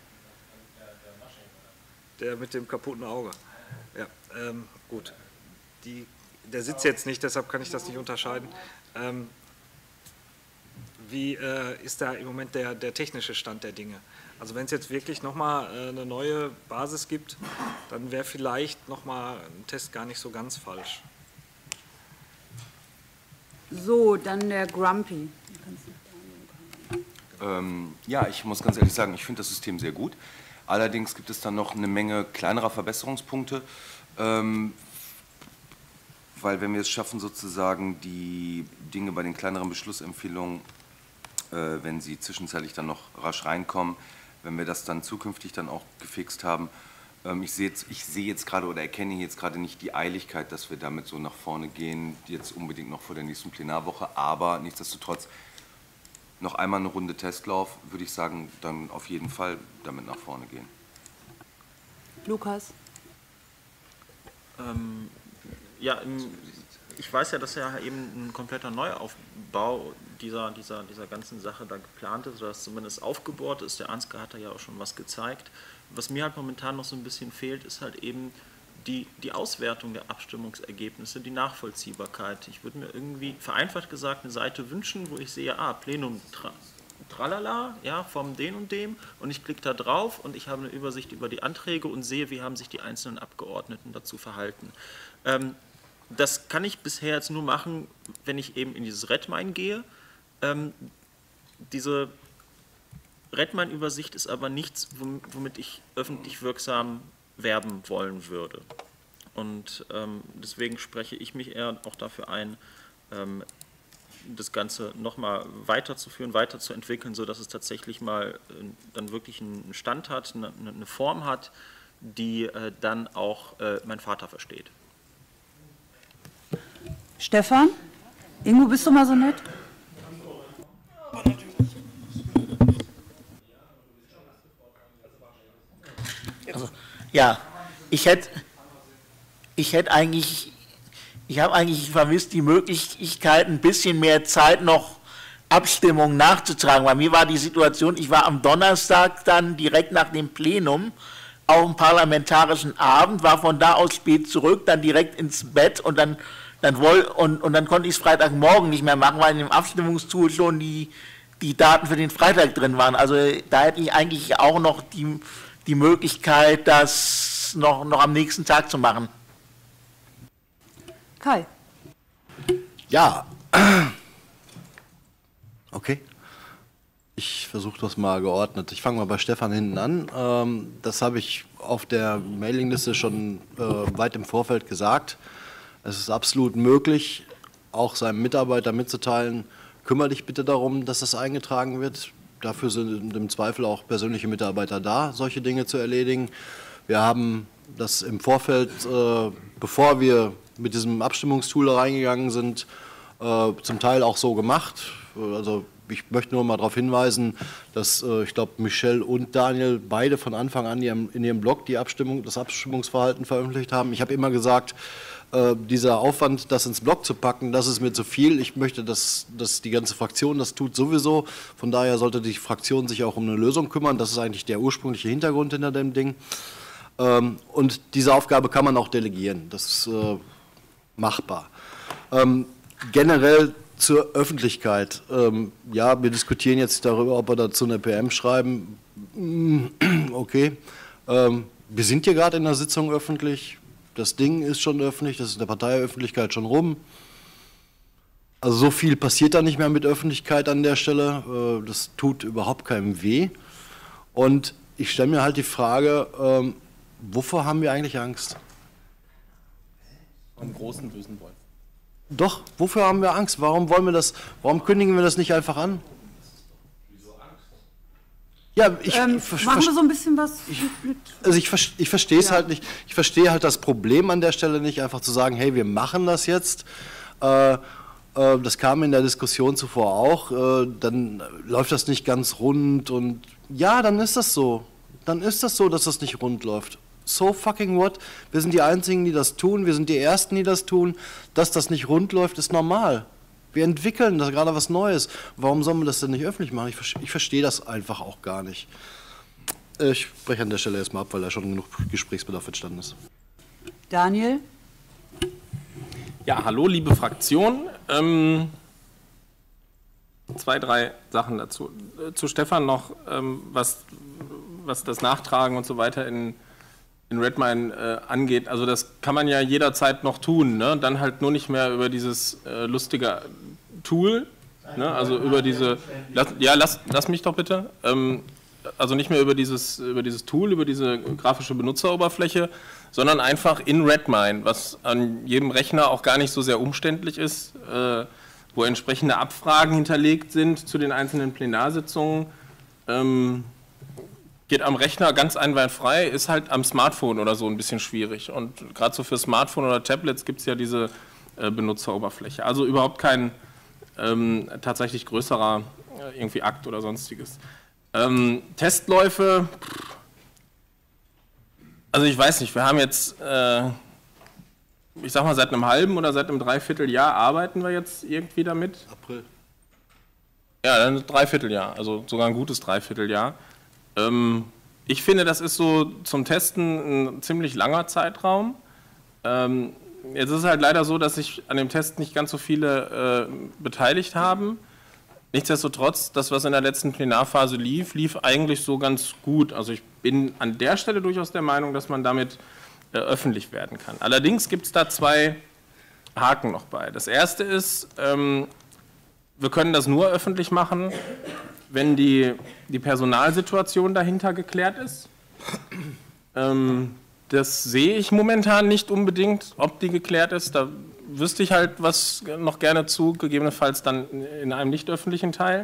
Der mit dem kaputten Auge. Ja, ähm, gut. Die, der sitzt jetzt nicht, deshalb kann ich das nicht unterscheiden. Ähm, Wie äh, ist da im Moment der, der technische Stand der Dinge? Also wenn es jetzt wirklich nochmal äh, eine neue Basis gibt, dann wäre vielleicht nochmal ein Test gar nicht so ganz falsch. So, dann der Grumpy. Ähm, ja, ich muss ganz ehrlich sagen, ich finde das System sehr gut. Allerdings gibt es dann noch eine Menge kleinerer Verbesserungspunkte, ähm, weil wenn wir es schaffen, sozusagen die Dinge bei den kleineren Beschlussempfehlungen, äh, wenn sie zwischenzeitlich dann noch rasch reinkommen, wenn wir das dann zukünftig dann auch gefixt haben, ähm, ich sehe jetzt, ich sehe jetzt gerade oder erkenne jetzt gerade nicht die Eiligkeit, dass wir damit so nach vorne gehen, jetzt unbedingt noch vor der nächsten Plenarwoche, aber nichtsdestotrotz noch einmal eine Runde Testlauf, würde ich sagen, dann auf jeden Fall damit nach vorne gehen. Lukas? Ähm, ja, ich weiß ja, dass ja eben ein kompletter Neuaufbau dieser, dieser, dieser ganzen Sache da geplant ist, oder dass zumindest aufgebohrt ist. Der Ansgar hat da ja auch schon was gezeigt. Was mir halt momentan noch so ein bisschen fehlt, ist halt eben die, die Auswertung der Abstimmungsergebnisse, die Nachvollziehbarkeit. Ich würde mir irgendwie, vereinfacht gesagt, eine Seite wünschen, wo ich sehe, ah, Plenum tra tralala, ja, vom den und dem, und ich klicke da drauf und ich habe eine Übersicht über die Anträge und sehe, wie haben sich die einzelnen Abgeordneten dazu verhalten. Ähm, das kann ich bisher jetzt nur machen, wenn ich eben in dieses Redmine gehe. Ähm, diese Redmine-Übersicht ist aber nichts, womit ich öffentlich wirksam werben wollen würde. Und ähm, deswegen spreche ich mich eher auch dafür ein, ähm, das Ganze nochmal weiterzuführen, weiterzuentwickeln, sodass es tatsächlich mal äh, dann wirklich einen Stand hat, eine, eine Form hat, die äh, dann auch äh, mein Vater versteht. Stefan? Ingo, bist du mal so nett? Also, ja, ich hätte, ich hätte eigentlich, ich habe eigentlich vermisst die Möglichkeit, ein bisschen mehr Zeit noch Abstimmungen nachzutragen. Bei mir war die Situation, ich war am Donnerstag dann direkt nach dem Plenum auf dem parlamentarischen Abend, war von da aus spät zurück, dann direkt ins Bett und dann, dann, woll, und, und dann konnte ich es Freitagmorgen nicht mehr machen, weil in dem Abstimmungstool schon die, die Daten für den Freitag drin waren. Also da hätte ich eigentlich auch noch die die Möglichkeit, das noch, noch am nächsten Tag zu machen. Kai? Ja. Okay. Ich versuche das mal geordnet. Ich fange mal bei Stefan hinten an. Ähm, das habe ich auf der Mailingliste schon äh, weit im Vorfeld gesagt. Es ist absolut möglich, auch seinem Mitarbeiter mitzuteilen, kümmere dich bitte darum, dass das eingetragen wird. Dafür sind im Zweifel auch persönliche Mitarbeiter da, solche Dinge zu erledigen. Wir haben das im Vorfeld, äh, bevor wir mit diesem Abstimmungstool reingegangen sind, äh, zum Teil auch so gemacht. Also ich möchte nur mal darauf hinweisen, dass äh, ich glaube, Michelle und Daniel beide von Anfang an in ihrem Blog die Abstimmung, das Abstimmungsverhalten veröffentlicht haben. Ich habe immer gesagt, äh, dieser Aufwand, das ins Blog zu packen, das ist mir zu viel. Ich möchte, dass, dass die ganze Fraktion das tut sowieso. Von daher sollte die Fraktion sich auch um eine Lösung kümmern. Das ist eigentlich der ursprüngliche Hintergrund hinter dem Ding. Ähm, und diese Aufgabe kann man auch delegieren. Das ist äh, machbar. Ähm, generell zur Öffentlichkeit. Ähm, ja, wir diskutieren jetzt darüber, ob wir dazu eine P M schreiben. Okay. Ähm, wir sind hier gerade in der Sitzung öffentlich. Das Ding ist schon öffentlich, das ist in der Parteiöffentlichkeit schon rum. Also so viel passiert da nicht mehr mit Öffentlichkeit an der Stelle. Äh, das tut überhaupt keinem weh. Und ich stelle mir halt die Frage, ähm, wovor haben wir eigentlich Angst? Vom großen bösen Wolf. Doch, wofür haben wir Angst? Warum wollen wir das, warum kündigen wir das nicht einfach an? Wieso Angst? Ja, ich, ähm, ich machen wir so ein bisschen was ich, mit, Also ich, ich verstehe es Ja. halt nicht. Ich verstehe halt das Problem an der Stelle nicht, einfach zu sagen, hey, wir machen das jetzt. Äh, äh, das kam in der Diskussion zuvor auch. Äh, dann läuft das nicht ganz rund und ja, dann ist das so. Dann ist das so, dass das nicht rund läuft. So fucking what? Wir sind die Einzigen, die das tun. Wir sind die Ersten, die das tun. Dass das nicht rund läuft, ist normal. Wir entwickeln da gerade was Neues. Warum sollen wir das denn nicht öffentlich machen? Ich, ich verstehe das einfach auch gar nicht. Ich spreche an der Stelle erstmal ab, weil da schon genug Gesprächsbedarf entstanden ist. Daniel? Ja, hallo, liebe Fraktion. Ähm, zwei, drei Sachen dazu. Zu Stefan noch, ähm, was, was das Nachtragen und so weiter in, in Redmine äh, angeht. Also das kann man ja jederzeit noch tun, ne? Dann halt nur nicht mehr über dieses äh, lustige Tool, ne? Also über diese, lass, ja, lass, lass mich doch bitte, ähm, also nicht mehr über dieses, über dieses Tool, über diese grafische Benutzeroberfläche, sondern einfach in Redmine, was an jedem Rechner auch gar nicht so sehr umständlich ist, äh, wo entsprechende Abfragen hinterlegt sind zu den einzelnen Plenarsitzungen. Ähm, geht am Rechner ganz einwandfrei, ist halt am Smartphone oder so ein bisschen schwierig. Und gerade so für Smartphone oder Tablets gibt es ja diese äh, Benutzeroberfläche. Also überhaupt kein ähm, tatsächlich größerer äh, irgendwie Akt oder sonstiges. Ähm, Testläufe, also ich weiß nicht, wir haben jetzt, äh, ich sag mal, seit einem halben oder seit einem Dreivierteljahr arbeiten wir jetzt irgendwie damit. April. Ja, ein Dreivierteljahr, also sogar ein gutes Dreivierteljahr. Ähm, ich finde, das ist so zum Testen ein ziemlich langer Zeitraum. Ähm, jetzt ist es halt leider so, dass sich an dem Test nicht ganz so viele äh, beteiligt haben. Nichtsdestotrotz, das, was in der letzten Plenarphase lief, lief eigentlich so ganz gut. Also ich bin an der Stelle durchaus der Meinung, dass man damit äh, öffentlich werden kann. Allerdings gibt es da zwei Haken noch bei. Das erste ist, ähm, wir können das nur öffentlich machen, wenn die, die Personalsituation dahinter geklärt ist. Ähm, das sehe ich momentan nicht unbedingt, ob die geklärt ist. Da wüsste ich halt was noch gerne zu, gegebenenfalls dann in einem nicht öffentlichen Teil.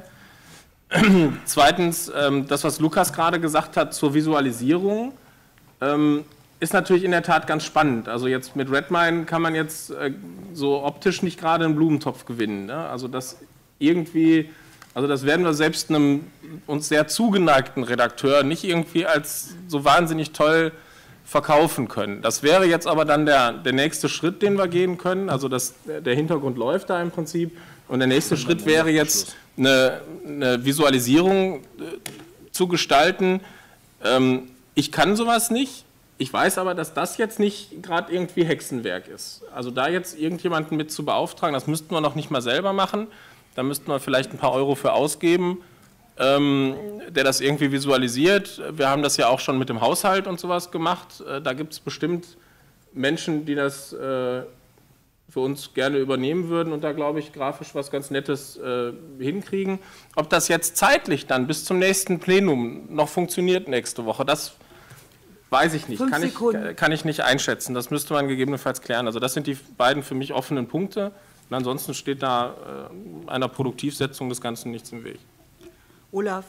Zweitens, ähm, das, was Lukas gerade gesagt hat zur Visualisierung, ähm, ist natürlich in der Tat ganz spannend. Also jetzt mit Redmine kann man jetzt äh, so optisch nicht gerade einen Blumentopf gewinnen, ne? Also das irgendwie, also das werden wir selbst einem uns sehr zugeneigten Redakteur nicht irgendwie als so wahnsinnig toll verkaufen können. Das wäre jetzt aber dann der, der nächste Schritt, den wir gehen können. Also das, der Hintergrund läuft da im Prinzip. Und der nächste Schritt wäre jetzt eine, eine Visualisierung äh, zu gestalten. Ähm, ich kann sowas nicht. Ich weiß aber, dass das jetzt nicht gerade irgendwie Hexenwerk ist. Also da jetzt irgendjemanden mit zu beauftragen, das müssten wir noch nicht mal selber machen. Da müssten wir vielleicht ein paar Euro für ausgeben, ähm, der das irgendwie visualisiert. Wir haben das ja auch schon mit dem Haushalt und sowas gemacht. Äh, da gibt es bestimmt Menschen, die das äh, für uns gerne übernehmen würden und da, glaube ich, grafisch was ganz Nettes äh, hinkriegen. Ob das jetzt zeitlich dann bis zum nächsten Plenum noch funktioniert nächste Woche, das weiß ich nicht, kann ich, kann ich nicht einschätzen. Das müsste man gegebenenfalls klären. Also das sind die beiden für mich offenen Punkte. Und ansonsten steht da äh, einer Produktivsetzung des Ganzen nichts im Weg. Olaf.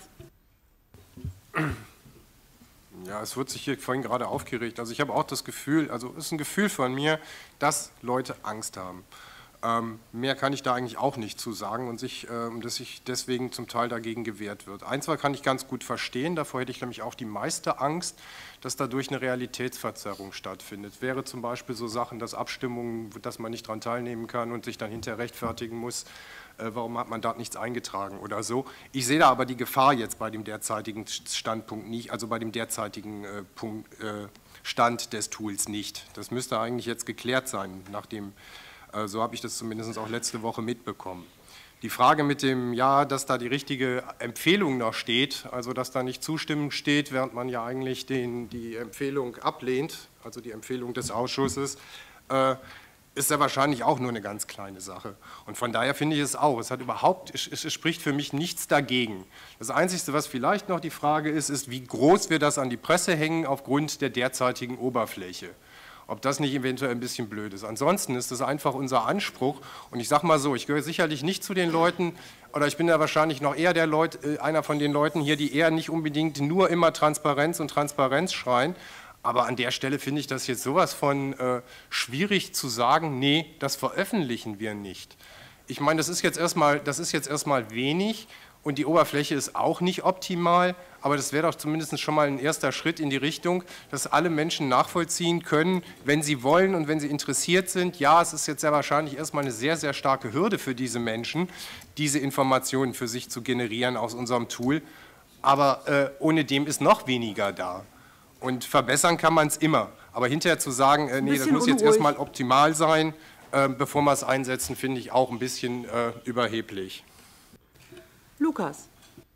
Ja, es wird sich hier vorhin gerade aufgeregt. Also ich habe auch das Gefühl, also es ist ein Gefühl von mir, dass Leute Angst haben. Ähm, mehr kann ich da eigentlich auch nicht zu sagen und sich, ähm, dass sich deswegen zum Teil dagegen gewehrt wird. Eins kann ich ganz gut verstehen, davor hätte ich nämlich auch die meiste Angst, dass dadurch eine Realitätsverzerrung stattfindet. Wäre zum Beispiel so Sachen, dass Abstimmungen, dass man nicht daran teilnehmen kann und sich dann hinterher rechtfertigen muss, äh, warum hat man da nichts eingetragen oder so. Ich sehe da aber die Gefahr jetzt bei dem derzeitigen Standpunkt nicht, also bei dem derzeitigen äh, Punkt, äh, Stand des Tools nicht. Das müsste eigentlich jetzt geklärt sein, nachdem so habe ich das zumindest auch letzte Woche mitbekommen. Die Frage mit dem, ja, dass da die richtige Empfehlung noch steht, also dass da nicht Zustimmung steht, während man ja eigentlich den, die Empfehlung ablehnt, also die Empfehlung des Ausschusses, äh, ist ja wahrscheinlich auch nur eine ganz kleine Sache. Und von daher finde ich es auch, es hat überhaupt, es, es spricht für mich nichts dagegen. Das Einzige, was vielleicht noch die Frage ist, ist, wie groß wir das an die Presse hängen aufgrund der derzeitigen Oberfläche. Ob das nicht eventuell ein bisschen blöd ist. Ansonsten ist das einfach unser Anspruch. Und ich sage mal so, ich gehöre sicherlich nicht zu den Leuten, oder ich bin ja wahrscheinlich noch eher der Leut, äh, einer von den Leuten hier, die eher nicht unbedingt nur immer Transparenz und Transparenz schreien. Aber an der Stelle finde ich das jetzt sowas von äh, schwierig zu sagen, nee, das veröffentlichen wir nicht. Ich meine, das ist jetzt erstmal, das ist jetzt erstmal wenig. Und die Oberfläche ist auch nicht optimal, aber das wäre doch zumindest schon mal ein erster Schritt in die Richtung, dass alle Menschen nachvollziehen können, wenn sie wollen und wenn sie interessiert sind. Ja, es ist jetzt sehr wahrscheinlich erstmal eine sehr, sehr starke Hürde für diese Menschen, diese Informationen für sich zu generieren aus unserem Tool, aber äh, ohne dem ist noch weniger da. Und verbessern kann man es immer, aber hinterher zu sagen, äh, nee, das muss jetzt erstmal optimal sein, äh, bevor wir es einsetzen, finde ich auch ein bisschen äh, überheblich. Lukas.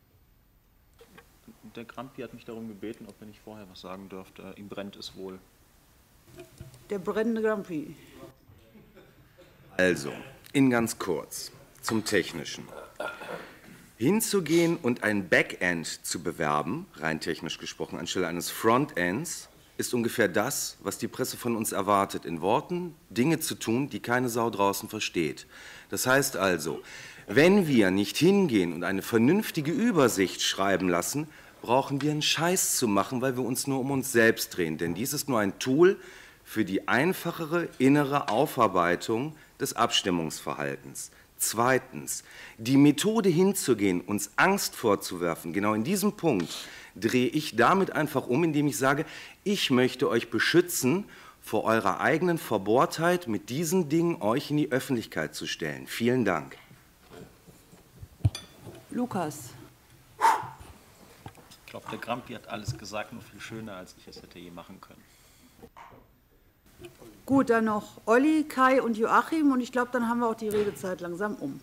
Der Grampi hat mich darum gebeten, ob er nicht vorher was sagen dürfte. Ihm brennt es wohl. Der brennende Grampi. Also, in ganz kurz zum Technischen. Hinzugehen und ein Backend zu bewerben, rein technisch gesprochen, anstelle eines Frontends, ist ungefähr das, was die Presse von uns erwartet, in Worten Dinge zu tun, die keine Sau draußen versteht. Das heißt also, wenn wir nicht hingehen und eine vernünftige Übersicht schreiben lassen, brauchen wir einen Scheiß zu machen, weil wir uns nur um uns selbst drehen. Denn dies ist nur ein Tool für die einfachere innere Aufarbeitung des Abstimmungsverhaltens. Zweitens, die Methode hinzugehen, uns Angst vorzuwerfen, genau in diesem Punkt drehe ich damit einfach um, indem ich sage, ich möchte euch beschützen vor eurer eigenen Verbohrtheit, mit diesen Dingen euch in die Öffentlichkeit zu stellen. Vielen Dank. Lukas. Ich glaube, der Grampi hat alles gesagt, nur viel schöner, als ich es hätte je machen können. Gut, dann noch Olli, Kai und Joachim und ich glaube, dann haben wir auch die Redezeit langsam um.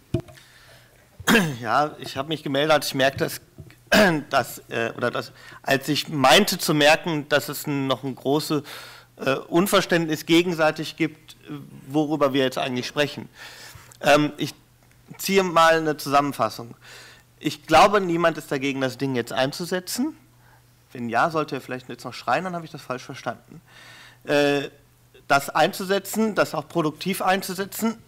Ja, ich habe mich gemeldet, als ich merkte, dass, dass, äh, oder dass, als ich meinte zu merken, dass es noch ein großes äh, Unverständnis gegenseitig gibt, worüber wir jetzt eigentlich sprechen. Ähm, ich ziehe mal eine Zusammenfassung. Ich glaube, niemand ist dagegen, das Ding jetzt einzusetzen. Wenn ja, sollte er vielleicht jetzt noch schreien, dann habe ich das falsch verstanden. Äh, das einzusetzen, das auch produktiv einzusetzen,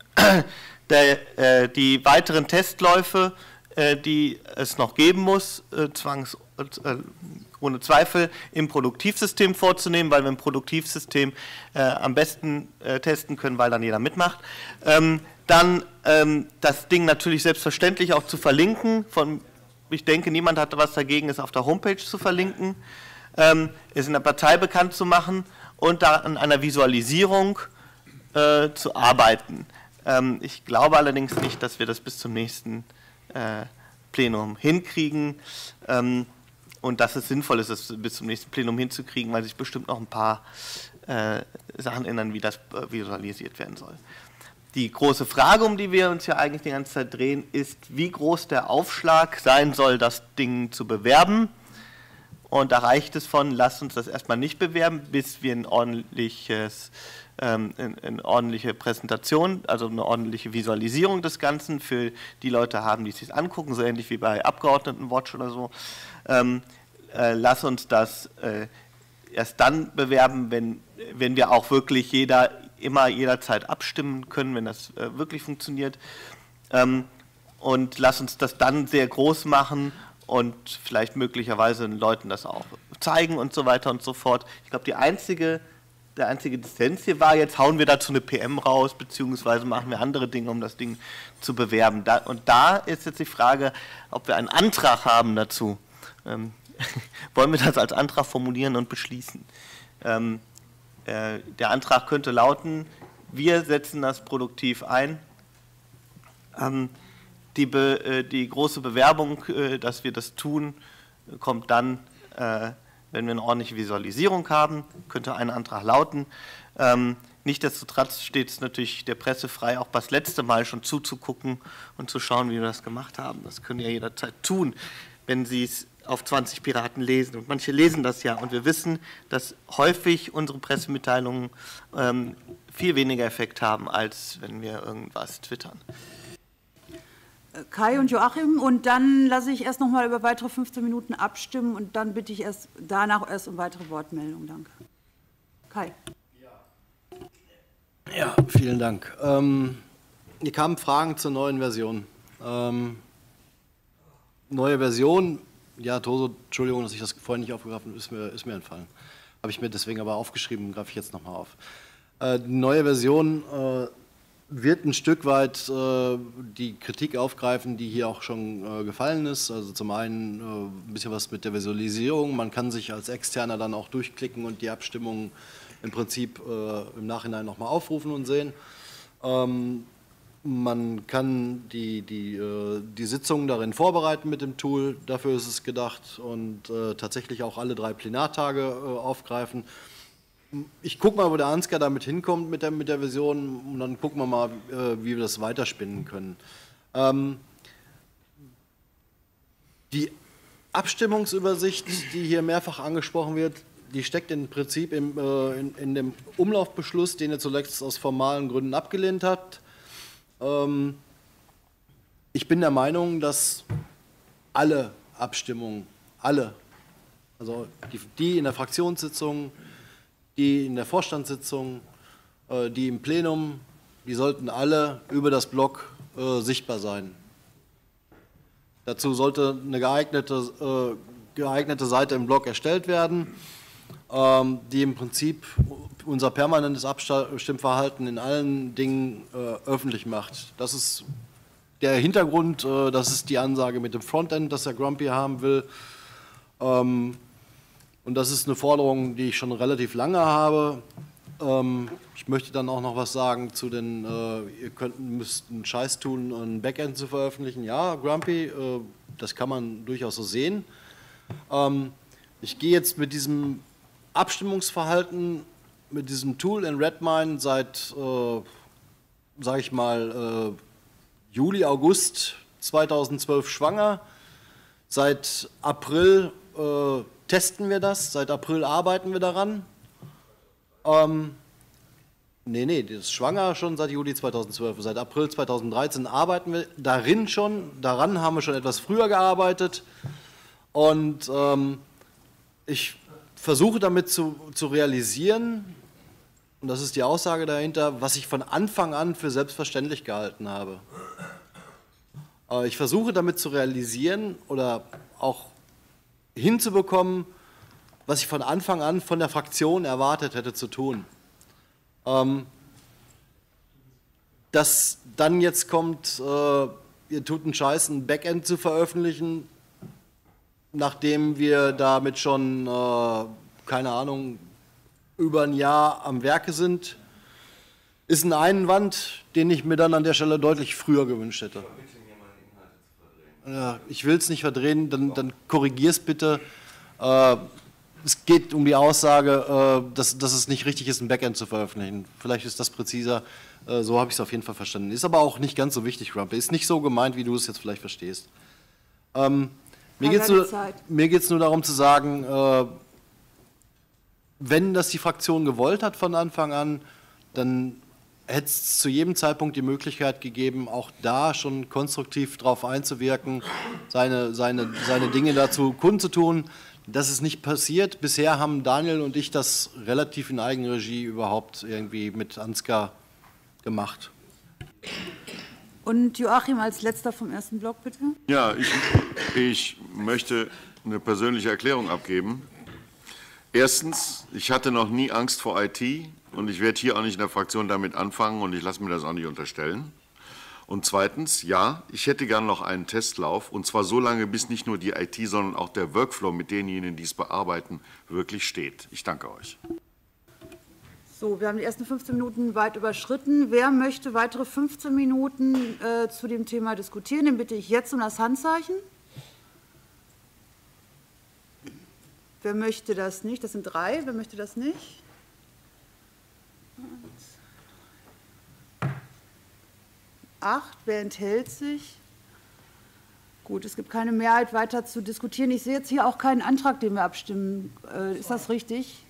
der, äh, die weiteren Testläufe, äh, die es noch geben muss, äh, zwangs, äh, ohne Zweifel im Produktivsystem vorzunehmen, weil wir im Produktivsystem äh, am besten äh, testen können, weil dann jeder mitmacht. Ähm, dann ähm, das Ding natürlich selbstverständlich auch zu verlinken. Von, ich denke, niemand hat was dagegen, es auf der Homepage zu verlinken, ähm, es in der Partei bekannt zu machen und da an einer Visualisierung äh, zu arbeiten. Ähm, ich glaube allerdings nicht, dass wir das bis zum nächsten äh, Plenum hinkriegen ähm, und dass es sinnvoll ist, das bis zum nächsten Plenum hinzukriegen, weil sich bestimmt noch ein paar äh, Sachen ändern, wie das äh, visualisiert werden soll. Die große Frage, um die wir uns ja eigentlich die ganze Zeit drehen, ist, wie groß der Aufschlag sein soll, das Ding zu bewerben. Und da reicht es von, lasst uns das erstmal nicht bewerben, bis wir ein ordentliches, ähm, eine ordentliche Präsentation, also eine ordentliche Visualisierung des Ganzen für die Leute haben, die es sich angucken, so ähnlich wie bei Abgeordnetenwatch oder so. Ähm, äh, lass uns das äh, erst dann bewerben, wenn, wenn wir auch wirklich jeder immer jederzeit abstimmen können, wenn das äh, wirklich funktioniert. Ähm, und lass uns das dann sehr groß machen und vielleicht möglicherweise den Leuten das auch zeigen und so weiter und so fort. Ich glaube, die einzige, der einzige Dissens hier war, jetzt hauen wir dazu eine P M raus, beziehungsweise machen wir andere Dinge, um das Ding zu bewerben. Da, und da ist jetzt die Frage, ob wir einen Antrag haben dazu. Ähm, wollen wir das als Antrag formulieren und beschließen? Ähm, äh, der Antrag könnte lauten, wir setzen das produktiv ein. Ähm, Die, Be, äh, die große Bewerbung, äh, dass wir das tun, kommt dann, äh, wenn wir eine ordentliche Visualisierung haben, könnte ein Antrag lauten. Ähm, nichtsdestotrotz steht es natürlich der Presse frei, auch das letzte Mal schon zuzugucken und zu schauen, wie wir das gemacht haben. Das können ja jederzeit tun, wenn Sie es auf zwanzig Piraten lesen. Und manche lesen das ja. Und wir wissen, dass häufig unsere Pressemitteilungen ähm, viel weniger Effekt haben, als wenn wir irgendwas twittern. Kai und Joachim und dann lasse ich erst noch mal über weitere fünfzehn Minuten abstimmen und dann bitte ich erst danach erst um weitere Wortmeldungen. Danke. Kai. Ja, vielen Dank. Ähm, hier kamen Fragen zur neuen Version. Ähm, neue Version, ja, Toso, Entschuldigung, dass ich das vorhin nicht aufgegriffen habe, ist mir, ist mir entfallen. Habe ich mir deswegen aber aufgeschrieben, greife ich jetzt noch mal auf. Äh, die neue Version äh, wird ein Stück weit äh, die Kritik aufgreifen, die hier auch schon äh, gefallen ist. Also zum einen äh, ein bisschen was mit der Visualisierung. Man kann sich als Externer dann auch durchklicken und die Abstimmung im Prinzip äh, im Nachhinein nochmal aufrufen und sehen. Ähm, man kann die, die, äh, die Sitzungen darin vorbereiten mit dem Tool, dafür ist es gedacht, und äh, tatsächlich auch alle drei Plenartage äh, aufgreifen. Ich gucke mal, wo der Ansgar damit hinkommt mit der, mit der Version und dann gucken wir mal, äh, wie wir das weiterspinnen können. Ähm, Die Abstimmungsübersicht, die hier mehrfach angesprochen wird, die steckt im Prinzip im, äh, in, in dem Umlaufbeschluss, den ihr zuletzt aus formalen Gründen abgelehnt habt. Ähm, ich bin der Meinung, dass alle Abstimmungen, alle, also die, die in der Fraktionssitzung, die in der Vorstandssitzung, äh, die im Plenum, die sollten alle über das Block äh, sichtbar sein. Dazu sollte eine geeignete, äh, geeignete Seite im Blog erstellt werden, ähm, die im Prinzip unser permanentes Abstimmverhalten in allen Dingen äh, öffentlich macht. Das ist der Hintergrund, äh, das ist die Ansage mit dem Frontend, das der Grumpy haben will. Ähm, und das ist eine Forderung, die ich schon relativ lange habe. Ähm, ich möchte dann auch noch was sagen zu den, äh, ihr könnt, müsst einen Scheiß tun, ein Backend zu veröffentlichen. Ja, Grumpy, äh, das kann man durchaus so sehen. Ähm, ich gehe jetzt mit diesem Abstimmungsverhalten, mit diesem Tool in Redmine seit, äh, sage ich mal, äh, Juli, August zweitausendzwölf schwanger. Seit April äh, testen wir das, seit April arbeiten wir daran. Ähm, nee, nee, das ist schwanger schon seit Juli zweitausendzwölf. Seit April zweitausenddreizehn arbeiten wir darin schon, daran haben wir schon etwas früher gearbeitet. Und ähm, ich versuche damit zu, zu realisieren, und das ist die Aussage dahinter, was ich von Anfang an für selbstverständlich gehalten habe. Äh, ich versuche damit zu realisieren oder auch hinzubekommen, was ich von Anfang an von der Fraktion erwartet hätte zu tun. Ähm, dass dann jetzt kommt, äh, ihr tut einen Scheiß, ein Backend zu veröffentlichen, nachdem wir damit schon, äh, keine Ahnung, über ein Jahr am Werke sind, ist ein Einwand, den ich mir dann an der Stelle deutlich früher gewünscht hätte. Ja, ich will es nicht verdrehen, dann, dann korrigier es bitte. Äh, es geht um die Aussage, äh, dass, dass es nicht richtig ist, ein Backend zu veröffentlichen. Vielleicht ist das präziser. Äh, so habe ich es auf jeden Fall verstanden. Ist aber auch nicht ganz so wichtig, Grumpy. Ist nicht so gemeint, wie du es jetzt vielleicht verstehst. Ähm, mir geht es nur, mir geht's nur darum zu sagen, äh, wenn das die Fraktion gewollt hat von Anfang an, dann hätte es zu jedem Zeitpunkt die Möglichkeit gegeben, auch da schon konstruktiv darauf einzuwirken, seine, seine, seine Dinge dazu kundzutun. Das ist nicht passiert. Bisher haben Daniel und ich das relativ in Eigenregie überhaupt irgendwie mit Ansgar gemacht. Und Joachim als letzter vom ersten Block, bitte. Ja, ich, ich möchte eine persönliche Erklärung abgeben. Erstens, ich hatte noch nie Angst vor I T und ich werde hier auch nicht in der Fraktion damit anfangen und ich lasse mir das auch nicht unterstellen. Und zweitens, ja, ich hätte gern noch einen Testlauf und zwar so lange, bis nicht nur die I T, sondern auch der Workflow mit denjenigen, die es bearbeiten, wirklich steht. Ich danke euch. So, wir haben die ersten fünfzehn Minuten weit überschritten. Wer möchte weitere fünfzehn Minuten äh, zu dem Thema diskutieren? Den bitte ich jetzt um das Handzeichen. Wer möchte das nicht? Das sind drei. Wer möchte das nicht? Acht. Wer enthält sich? Gut, es gibt keine Mehrheit, weiter zu diskutieren. Ich sehe jetzt hier auch keinen Antrag, den wir abstimmen. Äh, ist das richtig?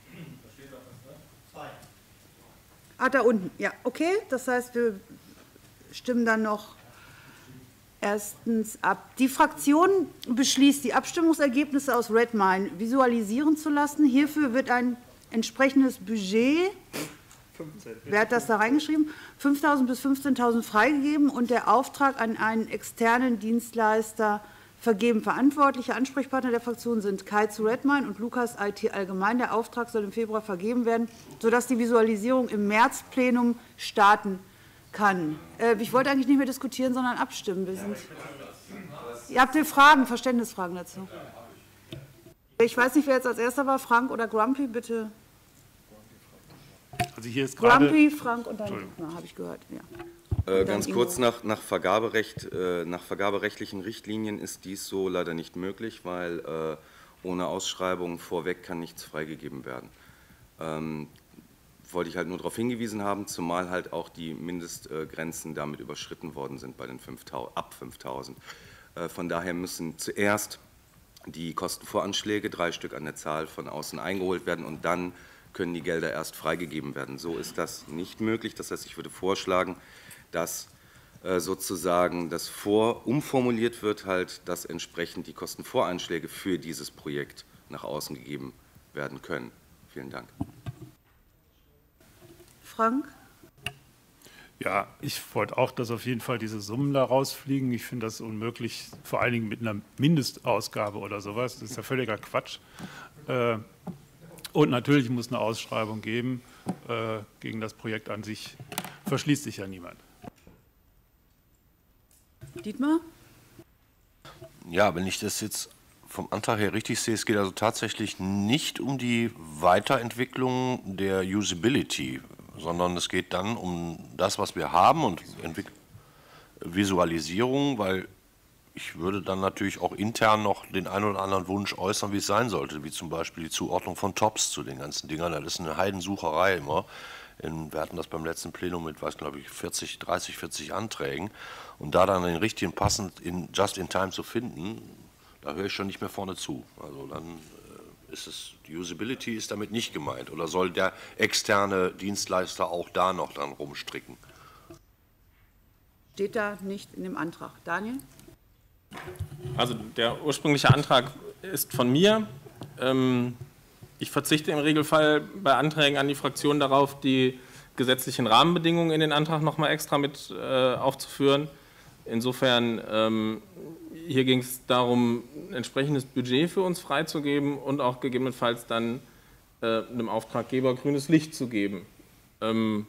Ah, da unten. Ja, okay. Das heißt, wir stimmen dann noch erstens ab. Die Fraktion beschließt, die Abstimmungsergebnisse aus Redmine visualisieren zu lassen. Hierfür wird ein entsprechendes Budget, wer hat das da reingeschrieben, fünftausend bis fünfzehntausend freigegeben und der Auftrag an einen externen Dienstleister vergeben. Verantwortliche Ansprechpartner der Fraktion sind Kai zu Redmine und Lukas I T allgemein. Der Auftrag soll im Februar vergeben werden, sodass die Visualisierung im März-Plenum starten kann. Äh, ich wollte eigentlich nicht mehr diskutieren, sondern abstimmen. Wir sind, ihr habt ihr Fragen, Verständnisfragen dazu? Ich weiß nicht, wer jetzt als Erster war, Frank oder Grumpy, bitte. Also hier ist gerade Grumpy, Frank und dann habe ich gehört. Ja. Äh, ganz kurz, nach, nach, Vergaberecht, äh, nach vergaberechtlichen Richtlinien ist dies so leider nicht möglich, weil äh, ohne Ausschreibung vorweg kann nichts freigegeben werden. Ähm, wollte ich halt nur darauf hingewiesen haben, zumal halt auch die Mindestgrenzen damit überschritten worden sind bei den fünftausend, ab fünftausend. Von daher müssen zuerst die Kostenvoranschläge, drei Stück an der Zahl, von außen eingeholt werden und dann können die Gelder erst freigegeben werden. So ist das nicht möglich. Das heißt, ich würde vorschlagen, dass sozusagen das vor umformuliert wird, halt, dass entsprechend die Kostenvoreinschläge für dieses Projekt nach außen gegeben werden können. Vielen Dank. Frank? Ja, ich wollte auch, dass auf jeden Fall diese Summen da rausfliegen. Ich finde das unmöglich, vor allen Dingen mit einer Mindestausgabe oder sowas. Das ist ja völliger Quatsch. Und natürlich muss es eine Ausschreibung geben. Gegen das Projekt an sich verschließt sich ja niemand. Dietmar? Ja, wenn ich das jetzt vom Antrag her richtig sehe, es geht also tatsächlich nicht um die Weiterentwicklung der Usability, sondern es geht dann um das, was wir haben und Entwick Visualisierung, weil ich würde dann natürlich auch intern noch den einen oder anderen Wunsch äußern, wie es sein sollte, wie zum Beispiel die Zuordnung von Tops zu den ganzen Dingern. Das ist eine Heidensucherei immer. In, wir hatten das beim letzten Plenum mit, weiß glaube ich, vierzig, dreißig, vierzig Anträgen. Und da dann den richtigen passend in just in time zu finden, da höre ich schon nicht mehr vorne zu. Also dann äh, ist es, die Usability ist damit nicht gemeint. Oder soll der externe Dienstleister auch da noch dran rumstricken? Steht da nicht in dem Antrag. Daniel? Also der ursprüngliche Antrag ist von mir. Ähm, ich verzichte im Regelfall bei Anträgen an die Fraktion darauf, die gesetzlichen Rahmenbedingungen in den Antrag noch mal extra mit äh, aufzuführen. Insofern, ähm, hier ging es darum, ein entsprechendes Budget für uns freizugeben und auch gegebenenfalls dann äh, einem Auftraggeber grünes Licht zu geben. Ähm,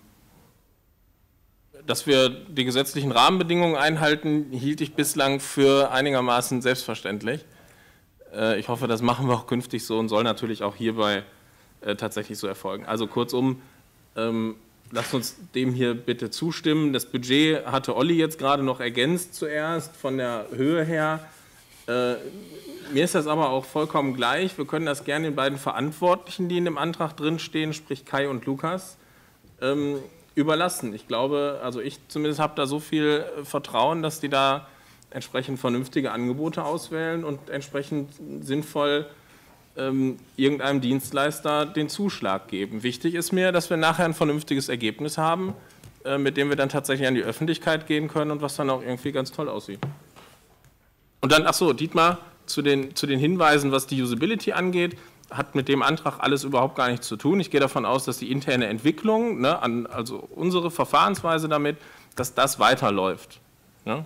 dass wir die gesetzlichen Rahmenbedingungen einhalten, hielt ich bislang für einigermaßen selbstverständlich. Äh, ich hoffe, das machen wir auch künftig so und soll natürlich auch hierbei äh, tatsächlich so erfolgen. Also kurzum, ähm, lasst uns dem hier bitte zustimmen. Das Budget hatte Olli jetzt gerade noch ergänzt zuerst von der Höhe her. Äh, mir ist das aber auch vollkommen gleich. Wir können das gerne den beiden Verantwortlichen, die in dem Antrag drinstehen, sprich Kai und Lukas, ähm, überlassen. Ich glaube, also ich zumindest habe da so viel Vertrauen, dass die da entsprechend vernünftige Angebote auswählen und entsprechend sinnvoll ähm, irgendeinem Dienstleister den Zuschlag geben. Wichtig ist mir, dass wir nachher ein vernünftiges Ergebnis haben, äh, mit dem wir dann tatsächlich an die Öffentlichkeit gehen können und was dann auch irgendwie ganz toll aussieht. Und dann, ach so, Dietmar, zu den, zu den Hinweisen, was die Usability angeht, hat mit dem Antrag alles überhaupt gar nichts zu tun. Ich gehe davon aus, dass die interne Entwicklung, ne, an, also unsere Verfahrensweise damit, dass das weiterläuft. Ne?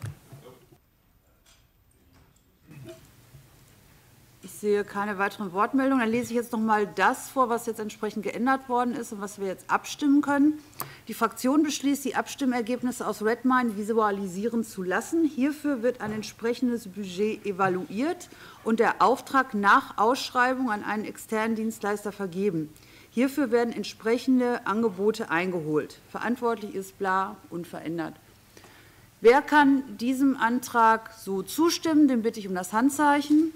Ich sehe keine weiteren Wortmeldungen. Dann lese ich jetzt noch mal das vor, was jetzt entsprechend geändert worden ist und was wir jetzt abstimmen können. Die Fraktion beschließt, die Abstimmergebnisse aus Redmine visualisieren zu lassen. Hierfür wird ein entsprechendes Budget evaluiert und der Auftrag nach Ausschreibung an einen externen Dienstleister vergeben. Hierfür werden entsprechende Angebote eingeholt. Verantwortlich ist bla unverändert. Wer kann diesem Antrag so zustimmen? Den bitte ich um das Handzeichen.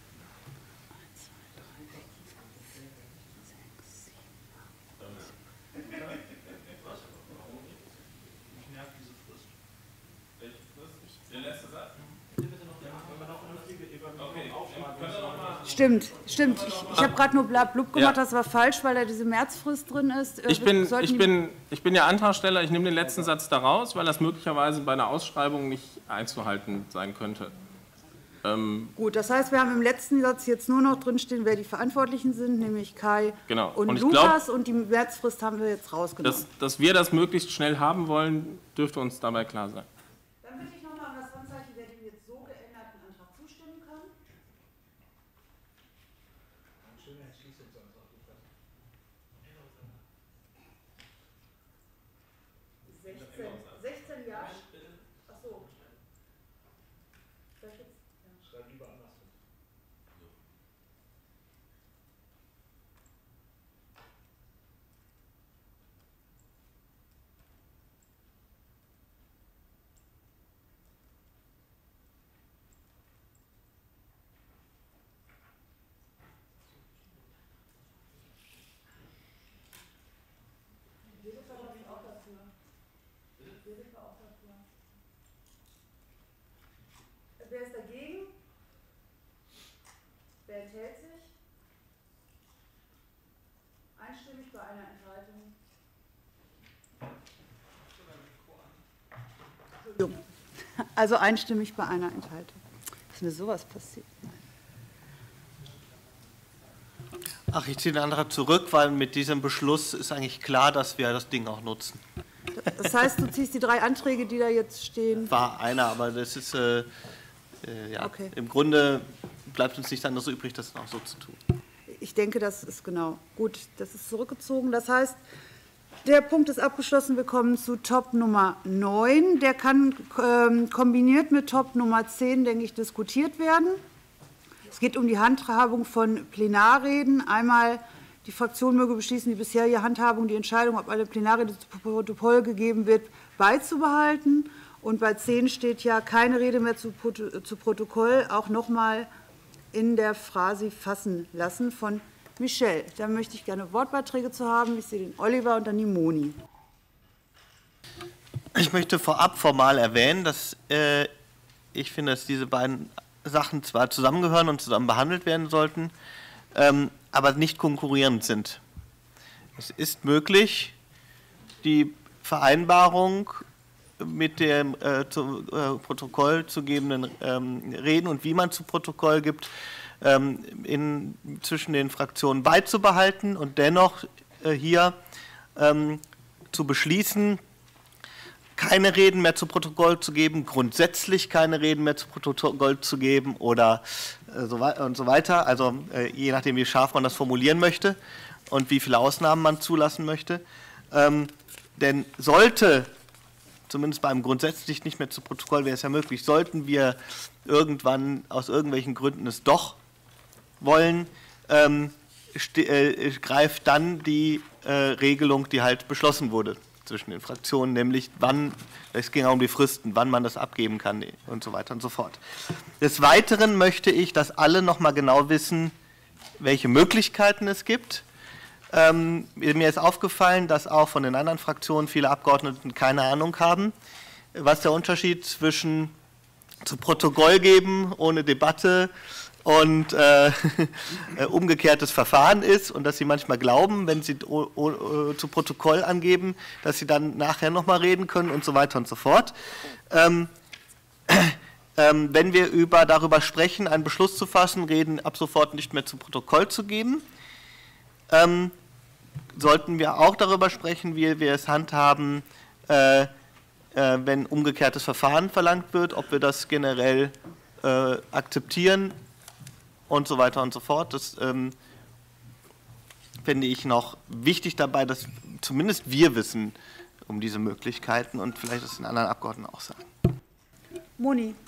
Stimmt, stimmt. Ich, ich habe gerade nur blab blub gemacht, Ja. das war falsch, weil da diese Märzfrist drin ist. Ich bin, ich, bin, ich bin ja Antragsteller, ich nehme den letzten Satz da raus, weil das möglicherweise bei einer Ausschreibung nicht einzuhalten sein könnte. Ähm, Gut, das heißt, wir haben im letzten Satz jetzt nur noch drinstehen, wer die Verantwortlichen sind, nämlich Kai Genau. und, Und ich Lukas. glaub, und die Märzfrist haben wir jetzt rausgenommen. dass, dass wir das möglichst schnell haben wollen, dürfte uns dabei klar sein. Dann bitte ich noch mal um das Handzeichen, wer dem jetzt so geänderten Antrag zustimmen kann. sechzehn, sechzehn ja. Ach so. Schreib lieber andersrum. Wer ist dagegen? enthält sich. Einstimmig bei einer Enthaltung. Entschuldigung. Also einstimmig bei einer Enthaltung. Ist mir sowas passiert? Ach, ich ziehe den Antrag zurück, weil mit diesem Beschluss ist eigentlich klar, dass wir das Ding auch nutzen. Das heißt, du ziehst die drei Anträge, die da jetzt stehen? War einer, aber das ist, äh, äh, ja, Okay. im Grunde bleibt uns nichts anderes übrig, das auch so zu tun. Ich denke, das ist genau. Gut, das ist zurückgezogen. Das heißt, der Punkt ist abgeschlossen. Wir kommen zu Top Nummer neun. Der kann ähm, kombiniert mit Top Nummer zehn, denke ich, diskutiert werden. Es geht um die Handhabung von Plenarreden. Einmal, die Fraktion möge beschließen, die bisherige Handhabung, die Entscheidung, ob eine Plenarrede zu Protokoll gegeben wird, beizubehalten. Und bei zehn steht ja keine Rede mehr zu, zu Protokoll, auch nochmal in der Phrase fassen lassen von Michel. Da möchte ich gerne Wortbeiträge zu haben. Ich sehe den Oliver und dann die Moni. Ich möchte vorab formal erwähnen, dass äh, ich finde, dass diese beiden Sachen zwar zusammengehören und zusammen behandelt werden sollten, ähm, aber nicht konkurrierend sind. Es ist möglich, die Vereinbarung mit dem äh, zu äh, Protokoll zu gebenden ähm, Reden und wie man zu Protokoll gibt, ähm, in, zwischen den Fraktionen beizubehalten und dennoch äh, hier ähm, zu beschließen, keine Reden mehr zu Protokoll zu geben, grundsätzlich keine Reden mehr zu Protokoll zu geben oder äh, so, und so weiter. Also äh, je nachdem, wie scharf man das formulieren möchte und wie viele Ausnahmen man zulassen möchte. Ähm, denn sollte, zumindest beim grundsätzlich nicht mehr zu Protokoll wäre es ja möglich, sollten wir irgendwann aus irgendwelchen Gründen es doch wollen, ähm, äh, greift dann die äh, Regelung, die halt beschlossen wurde zwischen den Fraktionen, nämlich wann, es ging auch um die Fristen, wann man das abgeben kann und so weiter und so fort. Des Weiteren möchte ich, dass alle noch mal genau wissen, welche Möglichkeiten es gibt. Ähm, mir ist aufgefallen, dass auch von den anderen Fraktionen viele Abgeordneten keine Ahnung haben, was der Unterschied zwischen zu Protokoll geben ohne Debatte und äh, umgekehrtes Verfahren ist und dass sie manchmal glauben, wenn sie o, o, zu Protokoll angeben, dass sie dann nachher nochmal reden können und so weiter und so fort. Ähm, ähm, wenn wir über, darüber sprechen, einen Beschluss zu fassen, Reden ab sofort nicht mehr zu Protokoll zu geben, ähm, sollten wir auch darüber sprechen, wie wir es handhaben, äh, äh, wenn umgekehrtes Verfahren verlangt wird, ob wir das generell äh, akzeptieren und so weiter und so fort. Das ähm, finde ich noch wichtig dabei, dass zumindest wir wissen um diese Möglichkeiten und vielleicht das den anderen Abgeordneten auch sagen. Moni.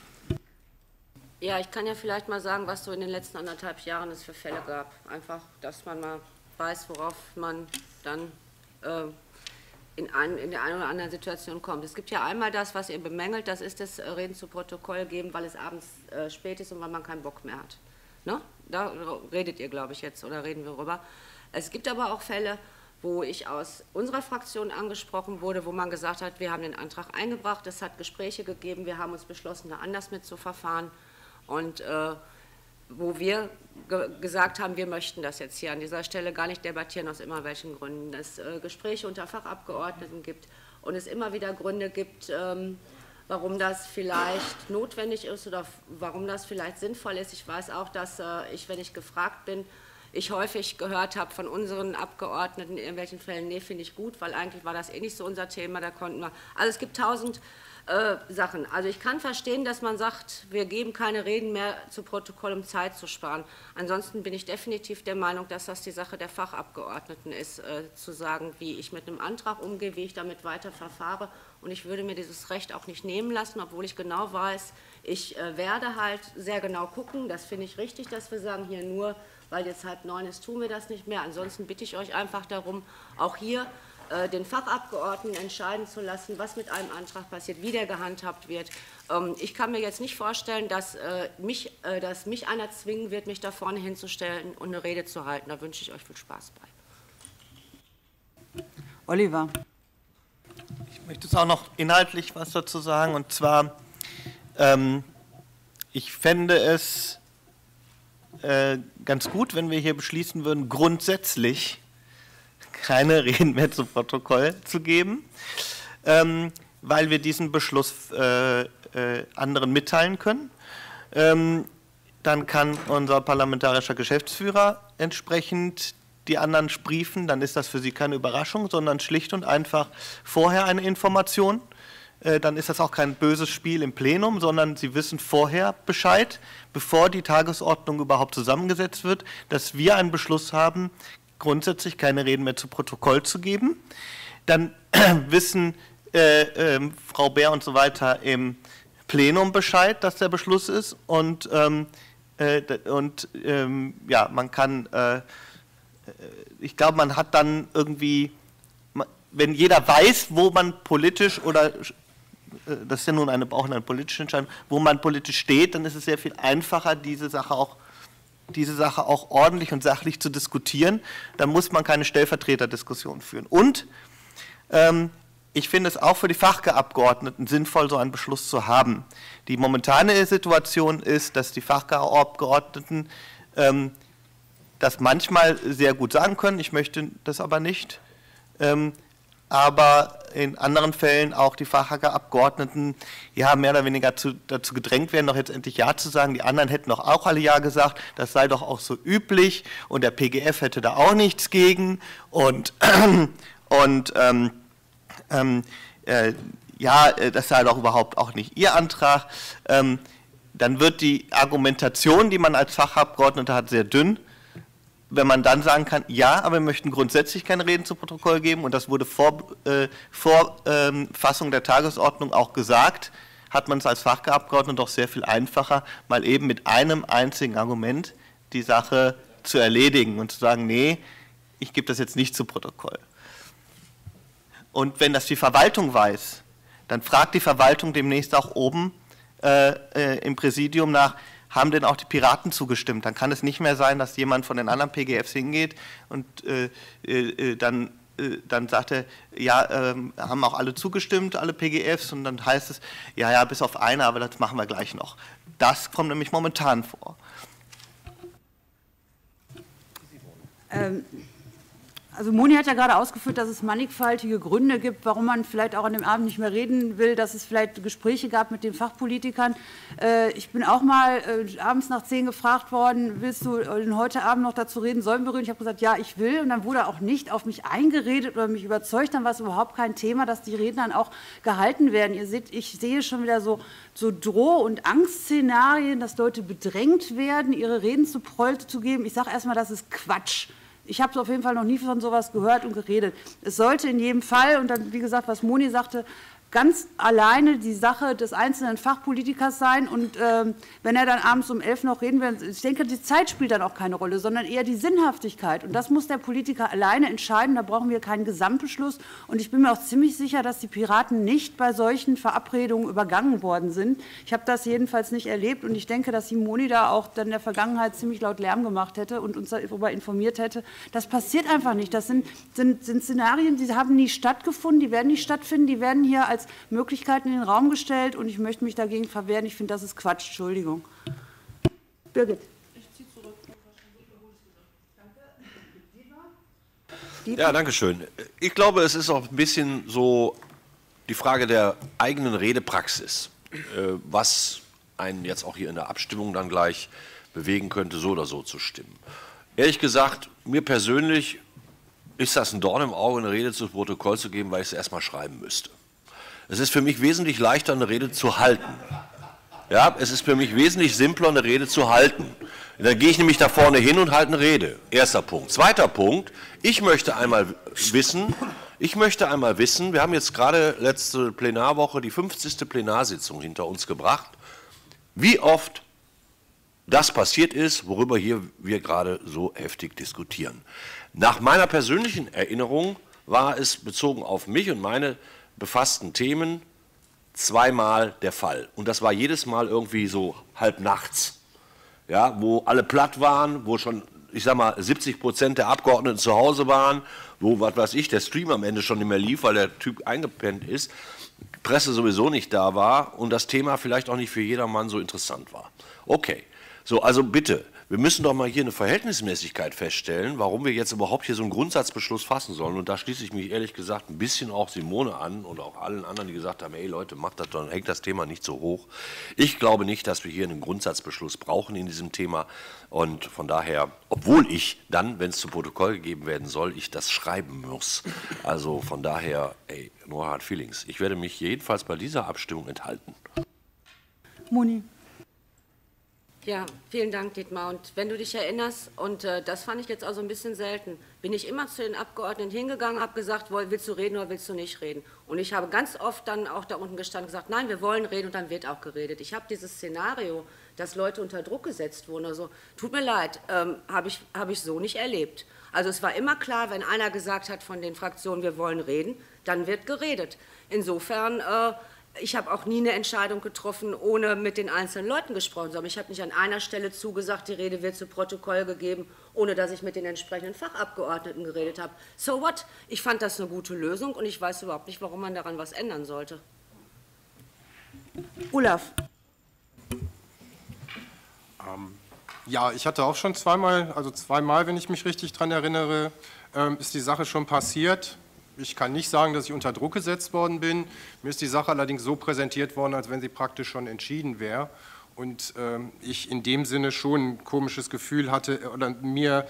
Ja, ich kann ja vielleicht mal sagen, was so in den letzten anderthalb Jahren es für Fälle gab. Einfach, dass man mal weiß, worauf man dann äh, in, ein, in der einen oder anderen Situation kommt. Es gibt ja einmal das, was ihr bemängelt, das ist das Reden zu Protokoll geben, weil es abends äh, spät ist und weil man keinen Bock mehr hat. Ne? Da redet ihr, glaube ich, jetzt, oder reden wir rüber. Es gibt aber auch Fälle, wo ich aus unserer Fraktion angesprochen wurde, wo man gesagt hat, wir haben den Antrag eingebracht, es hat Gespräche gegeben, wir haben uns beschlossen, da anders mit zu verfahren und äh, wo wir ge gesagt haben, wir möchten das jetzt hier an dieser Stelle gar nicht debattieren, aus immer welchen Gründen. Es äh, Gespräche unter Fachabgeordneten gibt und es immer wieder Gründe gibt, ähm, warum das vielleicht notwendig ist oder warum das vielleicht sinnvoll ist. Ich weiß auch, dass äh, ich, wenn ich gefragt bin, ich häufig gehört habe von unseren Abgeordneten in irgendwelchen Fällen, nee, finde ich gut, weil eigentlich war das eh nicht so unser Thema, da konnten wir, also es gibt tausend äh, Sachen. Also ich kann verstehen, dass man sagt, wir geben keine Reden mehr zu Protokoll, um Zeit zu sparen. Ansonsten bin ich definitiv der Meinung, dass das die Sache der Fachabgeordneten ist, äh, zu sagen, wie ich mit einem Antrag umgehe, wie ich damit weiter verfahre. Und ich würde mir dieses Recht auch nicht nehmen lassen, obwohl ich genau weiß, ich äh, werde halt sehr genau gucken. Das finde ich richtig, dass wir sagen, hier nur, weil jetzt halb neun ist, tun wir das nicht mehr. Ansonsten bitte ich euch einfach darum, auch hier äh, den Fachabgeordneten entscheiden zu lassen, was mit einem Antrag passiert, wie der gehandhabt wird. Ähm, ich kann mir jetzt nicht vorstellen, dass, äh, mich, äh, dass mich einer zwingen wird, mich da vorne hinzustellen und eine Rede zu halten. Da wünsche ich euch viel Spaß bei. Oliver. Ich möchte jetzt auch noch inhaltlich was dazu sagen, und zwar, ähm, ich fände es äh, ganz gut, wenn wir hier beschließen würden, grundsätzlich keine Reden mehr zu Protokoll zu geben, ähm, weil wir diesen Beschluss äh, äh, anderen mitteilen können. Ähm, dann kann unser parlamentarischer Geschäftsführer entsprechend die anderen briefen, dann ist das für Sie keine Überraschung, sondern schlicht und einfach vorher eine Information. Äh, dann ist das auch kein böses Spiel im Plenum, sondern Sie wissen vorher Bescheid, bevor die Tagesordnung überhaupt zusammengesetzt wird, dass wir einen Beschluss haben, grundsätzlich keine Reden mehr zu Protokoll zu geben. Dann äh, wissen äh, äh, Frau Bär und so weiter im Plenum Bescheid, dass der Beschluss ist. Und, ähm, äh, und ähm, ja, man kann, äh, ich glaube, man hat dann irgendwie, wenn jeder weiß, wo man politisch oder, das ist ja nun eine, auch eine politische Entscheidung, wo man politisch steht, dann ist es sehr viel einfacher, diese Sache auch diese Sache auch ordentlich und sachlich zu diskutieren, dann muss man keine Stellvertreterdiskussion führen. Und ähm, ich finde es auch für die Fachgeabgeordneten sinnvoll, so einen Beschluss zu haben. Die momentane Situation ist, dass die Fachgeabgeordneten ähm, das manchmal sehr gut sagen können, ich möchte das aber nicht, ähm, aber in anderen Fällen auch die Fachgeabgeordneten ja, mehr oder weniger zu, dazu gedrängt werden, doch jetzt endlich Ja zu sagen. Die anderen hätten doch auch alle Ja gesagt, das sei doch auch so üblich und der P G F hätte da auch nichts gegen und, und ähm, ähm, äh, ja, das sei doch überhaupt auch nicht Ihr Antrag. Ähm, dann wird die Argumentation, die man als Fachabgeordneter hat, sehr dünn. Wenn man dann sagen kann, ja, aber wir möchten grundsätzlich keine Reden zu Protokoll geben, und das wurde vor, äh, vor ähm, Fassung der Tagesordnung auch gesagt, hat man es als Fachgeabgeordneter doch sehr viel einfacher, mal eben mit einem einzigen Argument die Sache zu erledigen und zu sagen, nee, ich gebe das jetzt nicht zu Protokoll. Und wenn das die Verwaltung weiß, dann fragt die Verwaltung demnächst auch oben äh, äh, im Präsidium nach, haben denn auch die Piraten zugestimmt? Dann kann es nicht mehr sein, dass jemand von den anderen P G Fs hingeht und äh, äh, dann, äh, dann sagt er, ja, äh, haben auch alle zugestimmt, alle P G Fs, und dann heißt es, ja, ja, bis auf eine, aber das machen wir gleich noch. Das kommt nämlich momentan vor. Ähm. Also Moni hat ja gerade ausgeführt, dass es mannigfaltige Gründe gibt, warum man vielleicht auch an dem Abend nicht mehr reden will, dass es vielleicht Gespräche gab mit den Fachpolitikern. Äh, ich bin auch mal äh, abends nach zehn gefragt worden, willst du äh, heute Abend noch dazu reden, sollen wir reden? Ich habe gesagt, ja, ich will, und dann wurde auch nicht auf mich eingeredet oder mich überzeugt, dann war es überhaupt kein Thema, dass die Reden dann auch gehalten werden. Ihr seht, ich sehe schon wieder so, so Droh- und Angstszenarien, dass Leute bedrängt werden, ihre Reden zu Proll zu geben. Ich sage erstmal, das ist Quatsch. Ich habe auf jeden Fall noch nie von sowas gehört und geredet. Es sollte in jedem Fall, und dann, wie gesagt, was Moni sagte, ganz alleine die Sache des einzelnen Fachpolitikers sein, und ähm, wenn er dann abends um elf noch reden will, ich denke, die Zeit spielt dann auch keine Rolle, sondern eher die Sinnhaftigkeit, und das muss der Politiker alleine entscheiden, da brauchen wir keinen Gesamtbeschluss, und ich bin mir auch ziemlich sicher, dass die Piraten nicht bei solchen Verabredungen übergangen worden sind. Ich habe das jedenfalls nicht erlebt, und ich denke, dass Moni da auch dann in der Vergangenheit ziemlich laut Lärm gemacht hätte und uns darüber informiert hätte. Das passiert einfach nicht, das sind, sind, sind Szenarien, die haben nie stattgefunden, die werden nicht stattfinden, die werden hier als Möglichkeiten in den Raum gestellt, und ich möchte mich dagegen verwehren. Ich finde, das ist Quatsch. Entschuldigung. Birgit. Ich ziehe zurück. Ja, danke schön. Ich glaube, es ist auch ein bisschen so die Frage der eigenen Redepraxis, was einen jetzt auch hier in der Abstimmung dann gleich bewegen könnte, so oder so zu stimmen. Ehrlich gesagt, mir persönlich ist das ein Dorn im Auge, eine Rede zu Protokoll zu geben, weil ich es erstmal schreiben müsste. Es ist für mich wesentlich leichter, eine Rede zu halten. Ja, es ist für mich wesentlich simpler, eine Rede zu halten. Dann gehe ich nämlich da vorne hin und halte eine Rede. Erster Punkt. Zweiter Punkt, ich möchte einmal wissen, ich möchte einmal wissen, wir haben jetzt gerade letzte Plenarwoche die fünfzigste Plenarsitzung hinter uns gebracht, wie oft das passiert ist, worüber hier wir gerade so heftig diskutieren. Nach meiner persönlichen Erinnerung war es bezogen auf mich und meine befassten Themen zweimal der Fall. Und das war jedes Mal irgendwie so halb nachts, ja, wo alle platt waren, wo schon, ich sag mal, siebzig Prozent der Abgeordneten zu Hause waren, wo, was weiß ich, der Stream am Ende schon nicht mehr lief, weil der Typ eingepennt ist, Presse sowieso nicht da war und das Thema vielleicht auch nicht für jedermann so interessant war. Okay, so, also bitte, wir müssen doch mal hier eine Verhältnismäßigkeit feststellen, warum wir jetzt überhaupt hier so einen Grundsatzbeschluss fassen sollen. Und da schließe ich mich ehrlich gesagt ein bisschen auch Simone an und auch allen anderen, die gesagt haben, ey Leute, macht das doch, hängt das Thema nicht so hoch. Ich glaube nicht, dass wir hier einen Grundsatzbeschluss brauchen in diesem Thema. Und von daher, obwohl ich dann, wenn es zu Protokoll gegeben werden soll, ich das schreiben muss. Also von daher, ey, no hard feelings. Ich werde mich jedenfalls bei dieser Abstimmung enthalten. Moni. Ja, vielen Dank, Dietmar. Und wenn du dich erinnerst, und äh, das fand ich jetzt auch so ein bisschen selten, bin ich immer zu den Abgeordneten hingegangen, habe gesagt, willst du reden oder willst du nicht reden? Und ich habe ganz oft dann auch da unten gestanden und gesagt, nein, wir wollen reden, und dann wird auch geredet. Ich habe dieses Szenario, dass Leute unter Druck gesetzt wurden, also tut mir leid, ähm, habe ich, hab ich so nicht erlebt. Also es war immer klar, wenn einer gesagt hat von den Fraktionen, wir wollen reden, dann wird geredet. Insofern, äh, ich habe auch nie eine Entscheidung getroffen, ohne mit den einzelnen Leuten gesprochen zu haben. Ich habe nicht an einer Stelle zugesagt, die Rede wird zu Protokoll gegeben, ohne dass ich mit den entsprechenden Fachabgeordneten geredet habe. So what? Ich fand das eine gute Lösung, und ich weiß überhaupt nicht, warum man daran was ändern sollte. Olaf. Ähm, ja, ich hatte auch schon zweimal, also zweimal, wenn ich mich richtig daran erinnere, ähm, ist die Sache schon passiert. Ich kann nicht sagen, dass ich unter Druck gesetzt worden bin. Mir ist die Sache allerdings so präsentiert worden, als wenn sie praktisch schon entschieden wäre. Und ähm, ich in dem Sinne schon ein komisches Gefühl hatte, oder mir,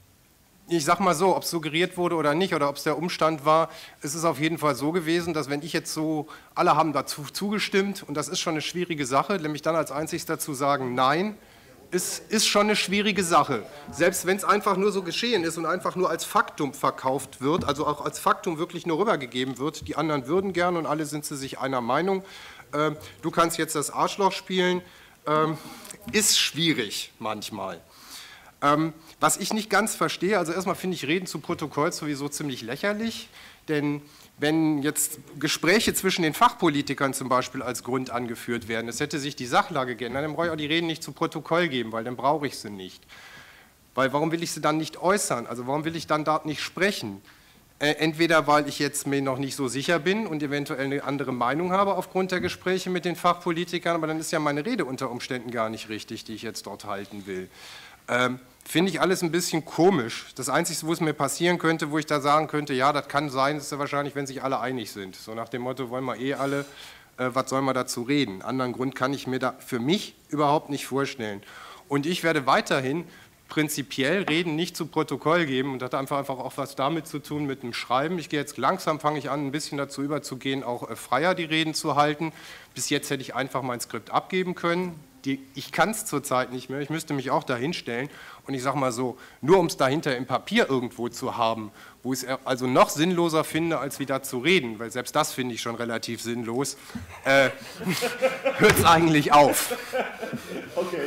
ich sag mal so, ob es suggeriert wurde oder nicht, oder ob es der Umstand war, es ist auf jeden Fall so gewesen, dass wenn ich jetzt so, alle haben dazu zugestimmt, und das ist schon eine schwierige Sache, nämlich dann als einziges dazu sagen, nein, ist, ist schon eine schwierige Sache. Selbst wenn es einfach nur so geschehen ist und einfach nur als Faktum verkauft wird, also auch als Faktum wirklich nur rübergegeben wird, die anderen würden gern und alle sind sie sich einer Meinung, äh, du kannst jetzt das Arschloch spielen, äh, ist schwierig manchmal. Ähm, was ich nicht ganz verstehe, also erstmal finde ich Reden zu Protokoll sowieso ziemlich lächerlich, denn wenn jetzt Gespräche zwischen den Fachpolitikern zum Beispiel als Grund angeführt werden, es hätte sich die Sachlage geändert, dann brauche ich auch die Reden nicht zu Protokoll geben, weil dann brauche ich sie nicht. Weil warum will ich sie dann nicht äußern? Also warum will ich dann dort nicht sprechen? Äh, entweder weil ich jetzt mir noch nicht so sicher bin und eventuell eine andere Meinung habe aufgrund der Gespräche mit den Fachpolitikern, aber dann ist ja meine Rede unter Umständen gar nicht richtig, die ich jetzt dort halten will. Ähm, Finde ich alles ein bisschen komisch. Das Einzige, wo es mir passieren könnte, wo ich da sagen könnte, ja, das kann sein, ist ja wahrscheinlich, wenn sich alle einig sind. So nach dem Motto, wollen wir eh alle, äh, was soll man dazu reden? Einen anderen Grund kann ich mir da für mich überhaupt nicht vorstellen. Und ich werde weiterhin prinzipiell Reden nicht zu Protokoll geben, und das hat einfach, einfach auch was damit zu tun mit dem Schreiben. Ich gehe jetzt langsam, fange ich an, ein bisschen dazu überzugehen, auch äh, freier die Reden zu halten. Bis jetzt hätte ich einfach mein Skript abgeben können. Die, ich kann es zurzeit nicht mehr, ich müsste mich auch dahin stellen, und ich sage mal so, nur um es dahinter im Papier irgendwo zu haben, wo ich es also noch sinnloser finde, als wieder zu reden, weil selbst das finde ich schon relativ sinnlos, äh, hört es eigentlich auf. Okay.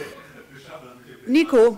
Nico.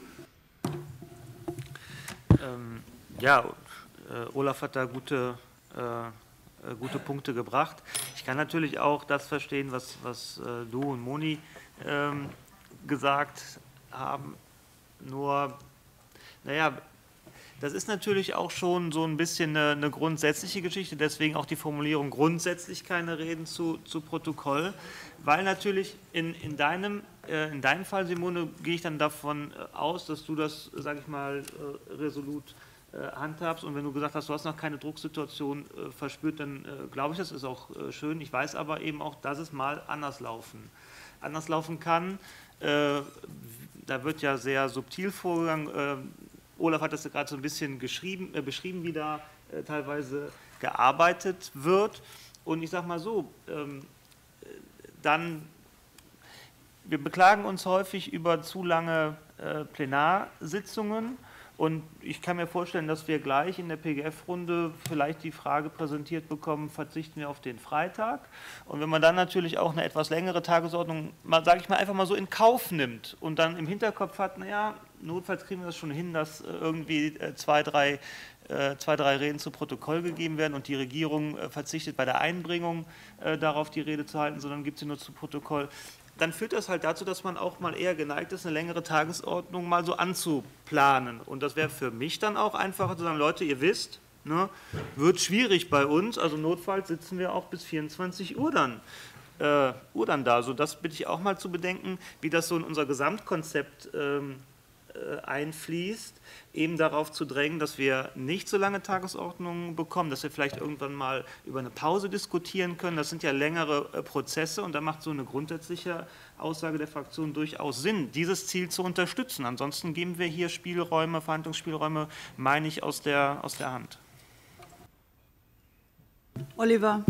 Ähm, ja, äh, Olaf hat da gute, äh, gute Punkte gebracht. Ich kann natürlich auch das verstehen, was, was äh, du und Moni ähm, gesagt haben, nur, naja, das ist natürlich auch schon so ein bisschen eine, eine grundsätzliche Geschichte, deswegen auch die Formulierung grundsätzlich keine Reden zu, zu Protokoll, weil natürlich in, in, deinem, äh, in deinem Fall, Simone, gehe ich dann davon aus, dass du das, sage ich mal, äh, resolut äh, handhabst, und wenn du gesagt hast, du hast noch keine Drucksituation äh, verspürt, dann äh, glaube ich, das ist auch äh, schön. Ich weiß aber eben auch, dass es mal anders laufen, anders laufen kann. Äh, da wird ja sehr subtil vorgegangen. Äh, Olaf hat das gerade so ein bisschen geschrieben, äh, beschrieben, wie da äh, teilweise gearbeitet wird. Und ich sage mal so, ähm, dann, wir beklagen uns häufig über zu lange äh, Plenarsitzungen. Und ich kann mir vorstellen, dass wir gleich in der P G F-Runde vielleicht die Frage präsentiert bekommen, verzichten wir auf den Freitag. Und wenn man dann natürlich auch eine etwas längere Tagesordnung, sage ich mal, einfach mal so in Kauf nimmt und dann im Hinterkopf hat, naja, notfalls kriegen wir das schon hin, dass irgendwie zwei, drei, zwei, drei Reden zu Protokoll gegeben werden und die Regierung verzichtet bei der Einbringung darauf, die Rede zu halten, sondern gibt sie nur zu Protokoll. Dann führt das halt dazu, dass man auch mal eher geneigt ist, eine längere Tagesordnung mal so anzuplanen. Und das wäre für mich dann auch einfacher zu sagen, Leute, ihr wisst, ne, wird schwierig bei uns, also notfalls sitzen wir auch bis vierundzwanzig Uhr dann, äh, Uhr dann da. So, das bitte ich auch mal zu bedenken, wie das so in unser Gesamtkonzept ähm, äh, einfließt, eben darauf zu drängen, dass wir nicht so lange Tagesordnungen bekommen, dass wir vielleicht irgendwann mal über eine Pause diskutieren können. Das sind ja längere äh, Prozesse und da macht so eine grundsätzliche Aussage der Fraktion durchaus Sinn, dieses Ziel zu unterstützen. Ansonsten geben wir hier Spielräume, Verhandlungsspielräume, meine ich, aus der, aus der Hand. Oliver.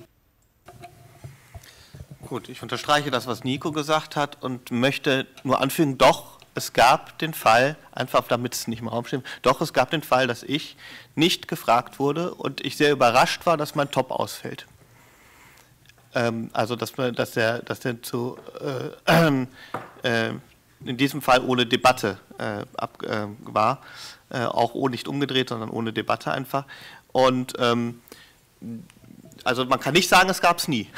Gut, ich unterstreiche das, was Nico gesagt hat und möchte nur anfügen, doch, es gab den Fall, einfach damit es nicht im Raum steht, doch, es gab den Fall, dass ich nicht gefragt wurde und ich sehr überrascht war, dass mein Top ausfällt. Ähm, also, dass, man, dass, der, dass der zu, äh, äh, in diesem Fall ohne Debatte äh, ab, äh, war, äh, auch ohne nicht umgedreht, sondern ohne Debatte einfach. Und ähm, also man kann nicht sagen, es gab es nie.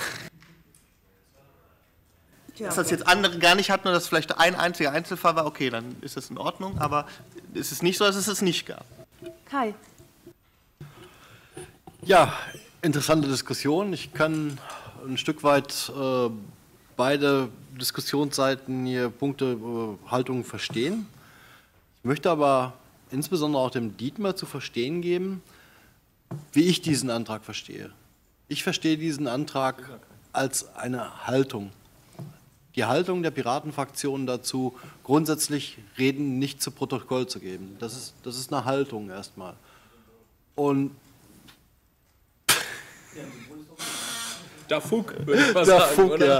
Dass das jetzt andere gar nicht hatten und das vielleicht ein einziger Einzelfall war, okay, dann ist das in Ordnung, aber es ist nicht so, dass es es nicht gab. Kai. Ja, interessante Diskussion. Ich kann ein Stück weit äh, beide Diskussionsseiten hier Punkte, äh, Haltungen verstehen. Ich möchte aber insbesondere auch dem Dietmar zu verstehen geben, wie ich diesen Antrag verstehe. Ich verstehe diesen Antrag als eine Haltung. Die Haltung der Piratenfraktion dazu, grundsätzlich Reden nicht zu Protokoll zu geben. Das ist, das ist eine Haltung erstmal. Und der Fug, würde ich mal der sagen, Fug, oder? Ja.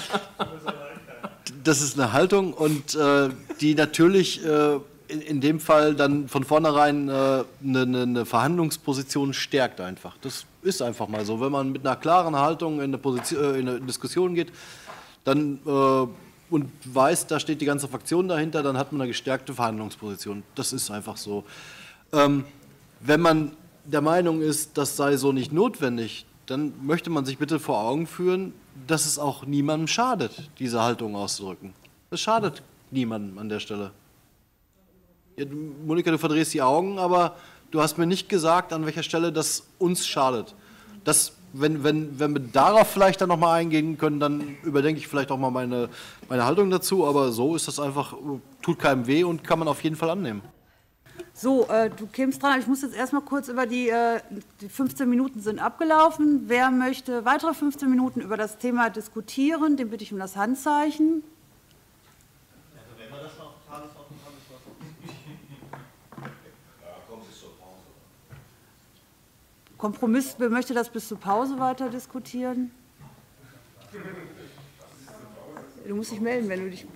Das ist eine Haltung und äh, die natürlich äh, in, in dem Fall dann von vornherein äh, eine, eine Verhandlungsposition stärkt einfach. Das ist einfach mal so. Wenn man mit einer klaren Haltung in eine, Position, äh, in eine Diskussion geht, dann äh, und weiß, da steht die ganze Fraktion dahinter, dann hat man eine gestärkte Verhandlungsposition. Das ist einfach so. Ähm, wenn man der Meinung ist, das sei so nicht notwendig, dann möchte man sich bitte vor Augen führen, dass es auch niemandem schadet, diese Haltung auszudrücken. Es schadet niemandem an der Stelle. Ja, Monika, du verdrehst die Augen, aber du hast mir nicht gesagt, an welcher Stelle das uns schadet. Das Wenn, wenn, wenn wir darauf vielleicht dann nochmal eingehen können, dann überdenke ich vielleicht auch mal meine, meine Haltung dazu, aber so ist das einfach, tut keinem weh und kann man auf jeden Fall annehmen. So, äh, du kämst dran, ich muss jetzt erstmal kurz über die, äh, die fünfzehn Minuten sind abgelaufen. Wer möchte weitere fünfzehn Minuten über das Thema diskutieren, den bitte ich um das Handzeichen. Also wenn wir das noch auf der Tagesordnung haben, ist was. Kompromiss, wer möchte das bis zur Pause weiter diskutieren? Du musst dich melden, wenn du dich...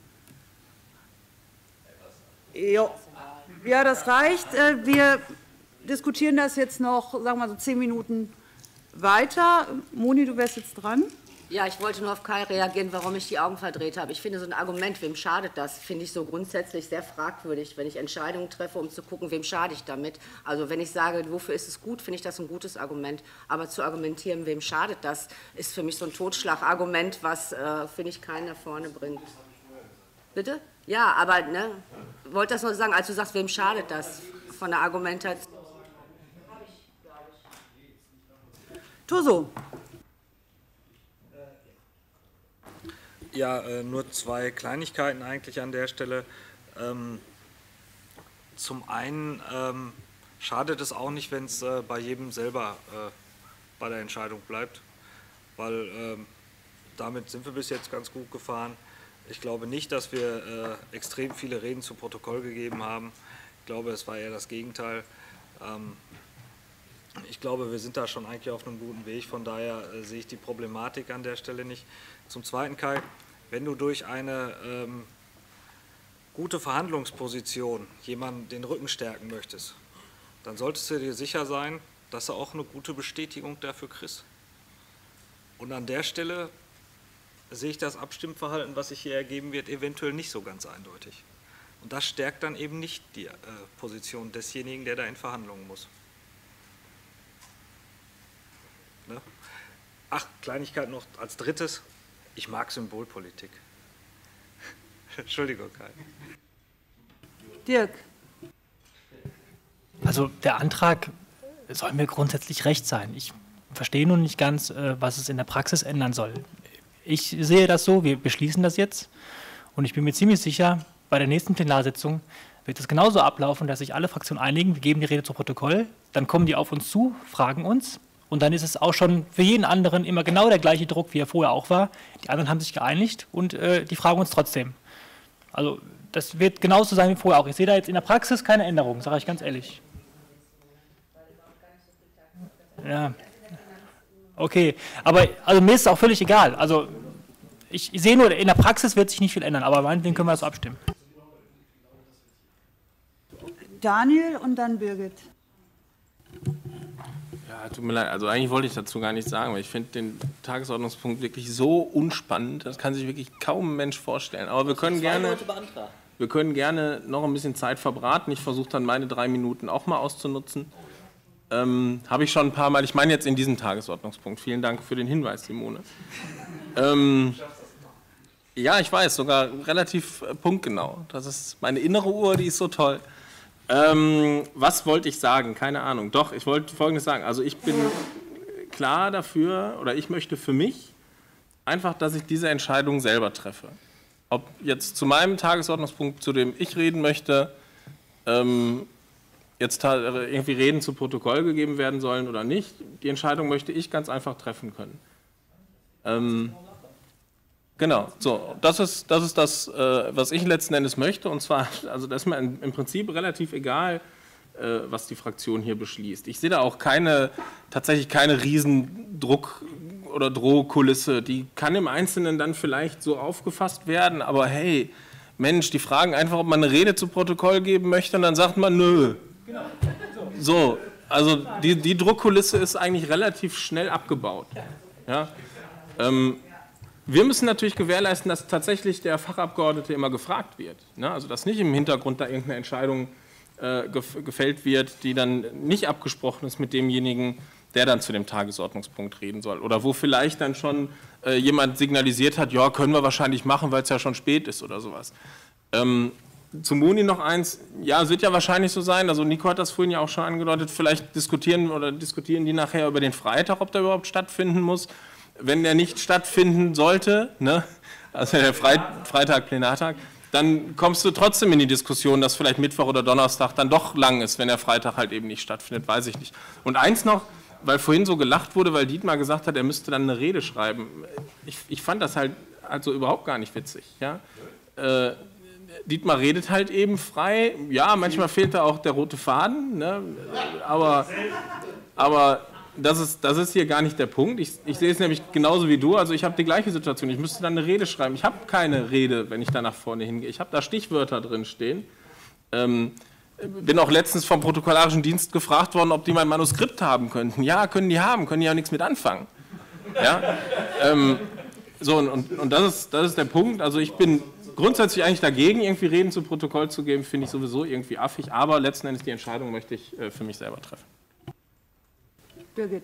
Jo. Ja, das reicht. Wir diskutieren das jetzt noch, sagen wir mal so zehn Minuten weiter. Moni, du wärst jetzt dran. Ja, ich wollte nur auf Kai reagieren, warum ich die Augen verdreht habe. Ich finde, so ein Argument, wem schadet das, finde ich so grundsätzlich sehr fragwürdig, wenn ich Entscheidungen treffe, um zu gucken, wem schade ich damit. Also wenn ich sage, wofür ist es gut, finde ich das ein gutes Argument. Aber zu argumentieren, wem schadet das, ist für mich so ein Totschlagargument, was, äh, finde ich, keinen nach vorne bringt. Bitte? Ja, aber, ne, wollte das nur sagen, als du sagst, wem schadet das von der Argumentation? Tuso. Ja, äh, nur zwei Kleinigkeiten eigentlich an der Stelle. Ähm, zum einen ähm, schadet es auch nicht, wenn es äh, bei jedem selber äh, bei der Entscheidung bleibt, weil ähm, damit sind wir bis jetzt ganz gut gefahren. Ich glaube nicht, dass wir äh, extrem viele Reden zu Protokoll gegeben haben. Ich glaube, es war eher das Gegenteil. Ähm, ich glaube, wir sind da schon eigentlich auf einem guten Weg. Von daher äh, sehe ich die Problematik an der Stelle nicht. Zum Zweiten, Kai, wenn du durch eine ähm, gute Verhandlungsposition jemanden den Rücken stärken möchtest, dann solltest du dir sicher sein, dass du auch eine gute Bestätigung dafür kriegst. Und an der Stelle sehe ich das Abstimmverhalten, was sich hier ergeben wird, eventuell nicht so ganz eindeutig. Und das stärkt dann eben nicht die äh, Position desjenigen, der da in Verhandlungen muss. Ne? Ach, Kleinigkeit noch als drittes. Ich mag Symbolpolitik. Entschuldigung, Kai. Dirk. Also der Antrag soll mir grundsätzlich recht sein. Ich verstehe nun nicht ganz, was es in der Praxis ändern soll. Ich sehe das so, wir beschließen das jetzt und ich bin mir ziemlich sicher, bei der nächsten Plenarsitzung wird es genauso ablaufen, dass sich alle Fraktionen einigen, wir geben die Rede zu Protokoll, dann kommen die auf uns zu, fragen uns und dann ist es auch schon für jeden anderen immer genau der gleiche Druck, wie er vorher auch war. Die anderen haben sich geeinigt und äh, die fragen uns trotzdem. Also das wird genauso sein wie vorher auch. Ich sehe da jetzt in der Praxis keine Änderung, sage ich ganz ehrlich. Ja, okay, aber also mir ist es auch völlig egal. Also ich, ich sehe nur, in der Praxis wird sich nicht viel ändern, aber meinetwegen können wir das so abstimmen. Daniel und dann Birgit. Ja, tut mir leid, also eigentlich wollte ich dazu gar nichts sagen, weil ich finde den Tagesordnungspunkt wirklich so unspannend, das kann sich wirklich kaum ein Mensch vorstellen. Aber wir können gerne, wir können gerne noch ein bisschen Zeit verbraten. Ich versuche dann meine drei Minuten auch mal auszunutzen. Ähm, Habe ich schon ein paar Mal, ich meine jetzt in diesem Tagesordnungspunkt. Vielen Dank für den Hinweis, Simone. Ähm, ja, ich weiß, sogar relativ äh, punktgenau. Das ist meine innere Uhr, die ist so toll. Ähm, was wollte ich sagen? Keine Ahnung. Doch, ich wollte Folgendes sagen. Also ich bin klar dafür, oder ich möchte für mich einfach, dass ich diese Entscheidung selber treffe. Ob jetzt zu meinem Tagesordnungspunkt, zu dem ich reden möchte, ähm, jetzt irgendwie Reden zu Protokoll gegeben werden sollen oder nicht, die Entscheidung möchte ich ganz einfach treffen können. Ähm, Genau, so, das ist das, ist das äh, was ich letzten Endes möchte, und zwar, also das ist mir im Prinzip relativ egal, äh, was die Fraktion hier beschließt. Ich sehe da auch keine, tatsächlich keine Riesendruck- oder Drohkulisse, die kann im Einzelnen dann vielleicht so aufgefasst werden, aber hey, Mensch, die fragen einfach, ob man eine Rede zu Protokoll geben möchte, und dann sagt man, nö. So, also die, die Druckkulisse ist eigentlich relativ schnell abgebaut. Ja? Ähm, Wir müssen natürlich gewährleisten, dass tatsächlich der Fachabgeordnete immer gefragt wird. Ne? Also dass nicht im Hintergrund da irgendeine Entscheidung äh, gef gefällt wird, die dann nicht abgesprochen ist mit demjenigen, der dann zu dem Tagesordnungspunkt reden soll. Oder wo vielleicht dann schon äh, jemand signalisiert hat, ja, können wir wahrscheinlich machen, weil es ja schon spät ist oder sowas. Ähm, zu Moni noch eins, ja, es wird ja wahrscheinlich so sein, also Nico hat das vorhin ja auch schon angedeutet, vielleicht diskutieren oder diskutieren die nachher über den Freitag, ob der überhaupt stattfinden muss. Wenn der nicht stattfinden sollte, ne, also der Freit Freitag, Plenartag, dann kommst du trotzdem in die Diskussion, dass vielleicht Mittwoch oder Donnerstag dann doch lang ist, wenn der Freitag halt eben nicht stattfindet, weiß ich nicht. Und eins noch, weil vorhin so gelacht wurde, weil Dietmar gesagt hat, er müsste dann eine Rede schreiben. Ich, ich fand das halt also überhaupt gar nicht witzig. Ja? Äh, Dietmar redet halt eben frei, ja, manchmal fehlt da auch der rote Faden, ne? aber... aber Das ist, das ist hier gar nicht der Punkt. Ich, ich sehe es nämlich genauso wie du. Also ich habe die gleiche Situation. Ich müsste dann eine Rede schreiben. Ich habe keine Rede, wenn ich da nach vorne hingehe. Ich habe da Stichwörter drin stehen. Ähm, bin auch letztens vom protokollarischen Dienst gefragt worden, ob die mein Manuskript haben könnten. Ja, können die haben, können die ja nichts mit anfangen. Ja? Ähm, so, und, und das, ist, das ist der Punkt. Also ich bin grundsätzlich eigentlich dagegen, irgendwie Reden zu Protokoll zu geben, finde ich sowieso irgendwie affig. Aber letzten Endes die Entscheidung möchte ich äh, für mich selber treffen. Birgit.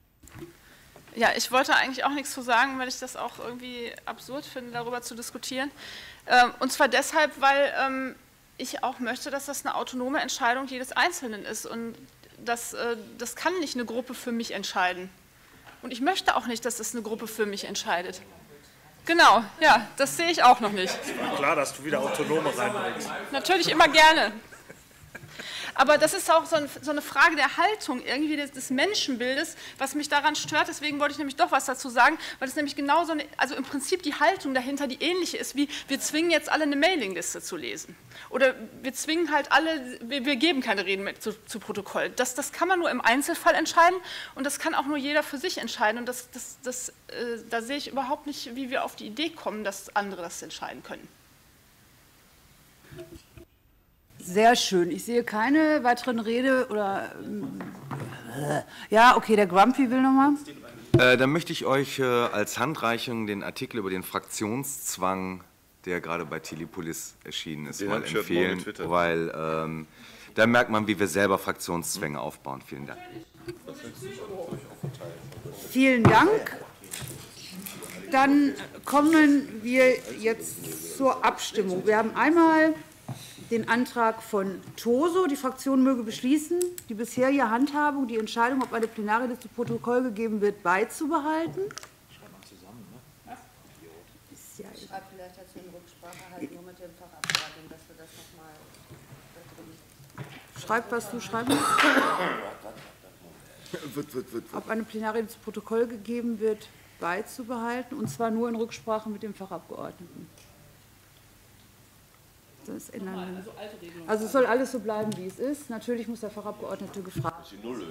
Ja, ich wollte eigentlich auch nichts zu sagen, weil ich das auch irgendwie absurd finde, darüber zu diskutieren. Ähm, und zwar deshalb, weil ähm, ich auch möchte, dass das eine autonome Entscheidung jedes Einzelnen ist. Und das, äh, das kann nicht eine Gruppe für mich entscheiden. Und ich möchte auch nicht, dass das eine Gruppe für mich entscheidet. Genau, ja, das sehe ich auch noch nicht. Es war klar, dass du wieder Autonome reinbringst. Natürlich immer gerne. Aber das ist auch so, ein, so eine Frage der Haltung, irgendwie des, des Menschenbildes, was mich daran stört. Deswegen wollte ich nämlich doch was dazu sagen, weil es nämlich genauso, eine, also im Prinzip die Haltung dahinter, die ähnliche ist, wie wir zwingen jetzt alle eine Mailingliste zu lesen. Oder wir zwingen halt alle, wir, wir geben keine Reden mehr zu, zu Protokoll. Das, das kann man nur im Einzelfall entscheiden und das kann auch nur jeder für sich entscheiden. Und das, das, das, äh, da sehe ich überhaupt nicht, wie wir auf die Idee kommen, dass andere das entscheiden können. Sehr schön. Ich sehe keine weiteren Rede oder... Ja, okay, der Grumpy will nochmal. Äh, dann möchte ich euch äh, als Handreichung den Artikel über den Fraktionszwang, der gerade bei Telepolis erschienen ist, Den mal hab ich heute empfehlen, Morgen getwittert. weil ähm, da merkt man, wie wir selber Fraktionszwänge aufbauen. Vielen Dank. Vielen Dank. Dann kommen wir jetzt zur Abstimmung. Wir haben einmal den Antrag von Toso, die Fraktion möge beschließen, die bisherige Handhabung, die Entscheidung, ob eine Plenarrede zu Protokoll gegeben wird, beizubehalten. Ist ja schreibe vielleicht dazu in Rücksprache halt nur mit dem Fachabgeordneten, dass wir das nochmal da drin. Schreib, was du schreiben musst. Ob eine Plenarrede zu Protokoll gegeben wird, beizubehalten, und zwar nur in Rücksprache mit dem Fachabgeordneten. Das ändern wir. Also es soll alles so bleiben, wie es ist. Natürlich muss der Fachabgeordnete gefragt werden.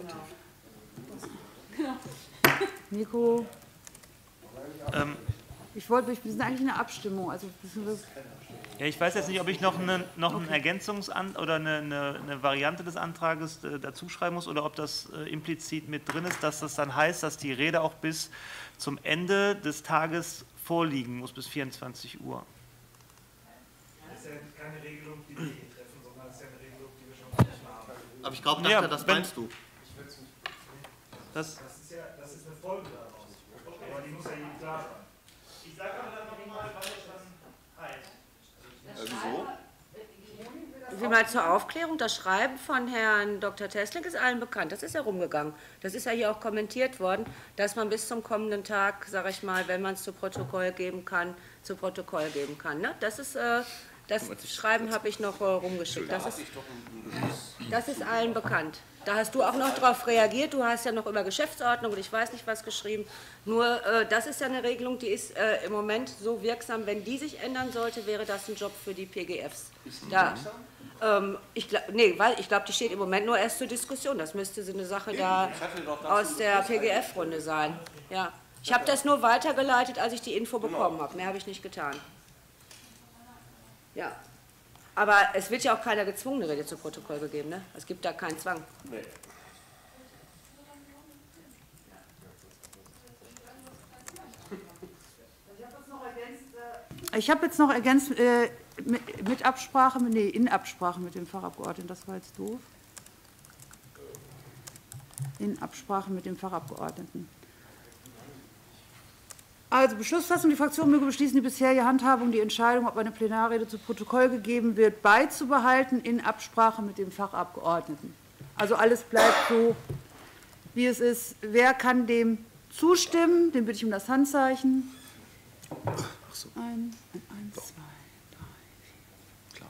Nico, Ähm, ich wollte, wir sind eigentlich in einer Abstimmung. Also, ja, ich weiß jetzt nicht, ob ich noch eine, noch einen Ergänzungsan oder eine, eine, eine Variante des Antrages äh, dazu schreiben muss oder ob das äh, implizit mit drin ist, dass das dann heißt, dass die Rede auch bis zum Ende des Tages vorliegen muss, bis vierundzwanzig Uhr. Das ist ja keine Regelung, die wir hier treffen, sondern das ist ja eine Regelung, die wir schon getroffen haben. Aber ich glaube, Ja, das wenn- meinst du. Das, Das ist ja das ist eine Folge daraus. Aber die muss ja jedem klar sein. Ich sage aber dann nochmal, was es dann heißt. Wieso? Wie mal zur Aufklärung, das Schreiben von Herrn Doktor Tesling ist allen bekannt. Das ist ja rumgegangen. Das ist ja hier auch kommentiert worden, dass man bis zum kommenden Tag, sage ich mal, wenn man es zu Protokoll geben kann, zu Protokoll geben kann. Ne? Das ist, äh, das Schreiben habe ich noch äh, rumgeschickt. Das ist, das ist allen bekannt. Da hast du auch noch darauf reagiert. Du hast ja noch über Geschäftsordnung und ich weiß nicht was geschrieben. Nur, äh, das ist ja eine Regelung, die ist äh, im Moment so wirksam. Wenn die sich ändern sollte, wäre das ein Job für die P G Fs. Da, ähm, ich glaub, nee, weil ich glaube, die steht im Moment nur erst zur Diskussion. Das müsste so eine Sache da aus der P G F-Runde sein. Ja. Ich habe das nur weitergeleitet, als ich die Info bekommen habe. Mehr habe ich nicht getan. Ja. Aber es wird ja auch keiner gezwungene Rede zu Protokoll gegeben. Ne? Es gibt da keinen Zwang. Nee. ich habe jetzt noch ergänzt, äh, mit, mit Absprache, nee, in Absprache mit dem Fachabgeordneten, das war jetzt doof. In Absprache mit dem Fachabgeordneten. Also Beschlussfassung, die Fraktion möge beschließen, die bisherige Handhabung, die Entscheidung, ob eine Plenarrede zu Protokoll gegeben wird, beizubehalten in Absprache mit dem Fachabgeordneten. Also alles bleibt so, wie es ist. Wer kann dem zustimmen? Den bitte ich um das Handzeichen. Ein, ein, zwei, drei, vier.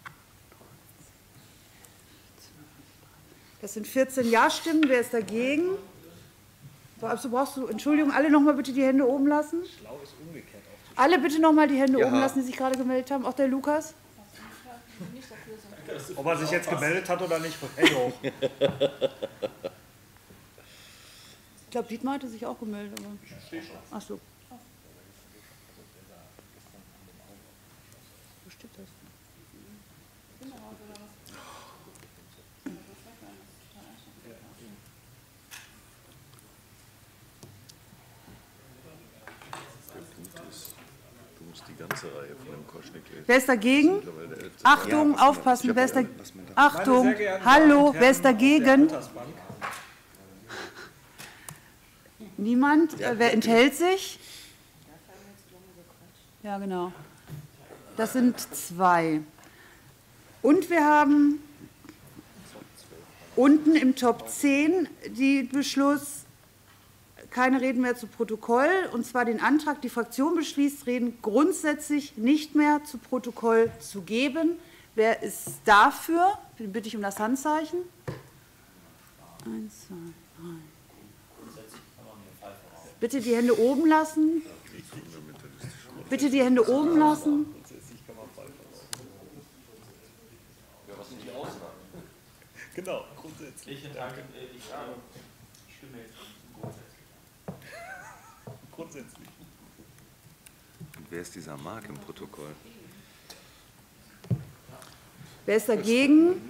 Das sind vierzehn Ja-Stimmen. Wer ist dagegen? Also brauchst du, Entschuldigung, alle noch mal bitte die Hände oben lassen. Schlau ist umgekehrt. Alle bitte noch mal die Hände Ja. oben lassen, die sich gerade gemeldet haben. Auch der Lukas. Ob er sich jetzt gemeldet hat oder nicht, Hände hoch. Ich glaube, Dietmar hatte sich auch gemeldet. Aber... Ach so. Wo steht das? Du musst die ganze Reihe von dem Koschnik lesen. Wer ist dagegen? Mittlerweile elf. Achtung, Ja, aufpassen. Wer ist da... was man da- Achtung, Meine sehr geehrten hallo, Damen und wer ist Herren dagegen? der Altersbank. Niemand. Äh, wer enthält sich? Ja, genau. Das sind zwei. Und wir haben unten im Top zehn die Beschluss, keine Reden mehr zu Protokoll, und zwar den Antrag, die Fraktion beschließt, Reden grundsätzlich nicht mehr zu Protokoll zu geben. Wer ist dafür? Den bitte ich um das Handzeichen. Eins, zwei, drei. Bitte die Hände oben lassen. Bitte die Hände oben lassen. Ja, was sind die Ausnahmen? Genau, grundsätzlich. Ich enthalte, ich stimme jetzt grundsätzlich. Grundsätzlich. Und wer ist dieser Mark im Protokoll? Wer ist dagegen?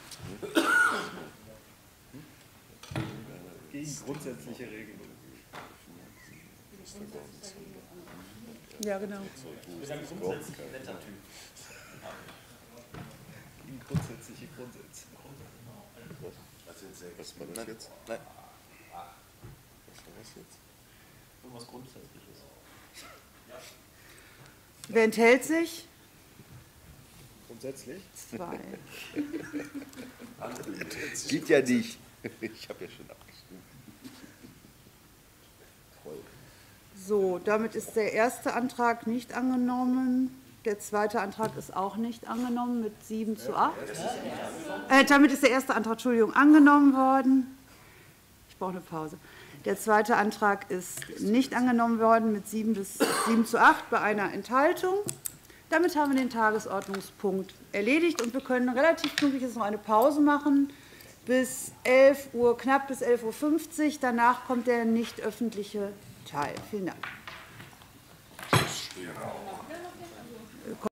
Gegen grundsätzliche Regelungen. Ja, genau. Gegen grundsätzliche Grundsätze. Was war das jetzt? Nein. Was war das jetzt? Irgendwas Grundsätzliches. Wer enthält sich? Grundsätzlich? Zwei. Geht ja nicht. Ich habe ja schon abgestimmt. So, damit ist der erste Antrag nicht angenommen. Der zweite Antrag ist auch nicht angenommen mit sieben zu acht. Äh, damit ist der erste Antrag, Entschuldigung, angenommen worden. Ich brauche eine Pause. Der zweite Antrag ist nicht angenommen worden mit sieben zu acht bei einer Enthaltung. Damit haben wir den Tagesordnungspunkt erledigt und wir können relativ pünktlich jetzt noch eine Pause machen bis elf Uhr, knapp bis elf Uhr fünfzig. Danach kommt der nicht öffentliche Teil. Vielen Dank.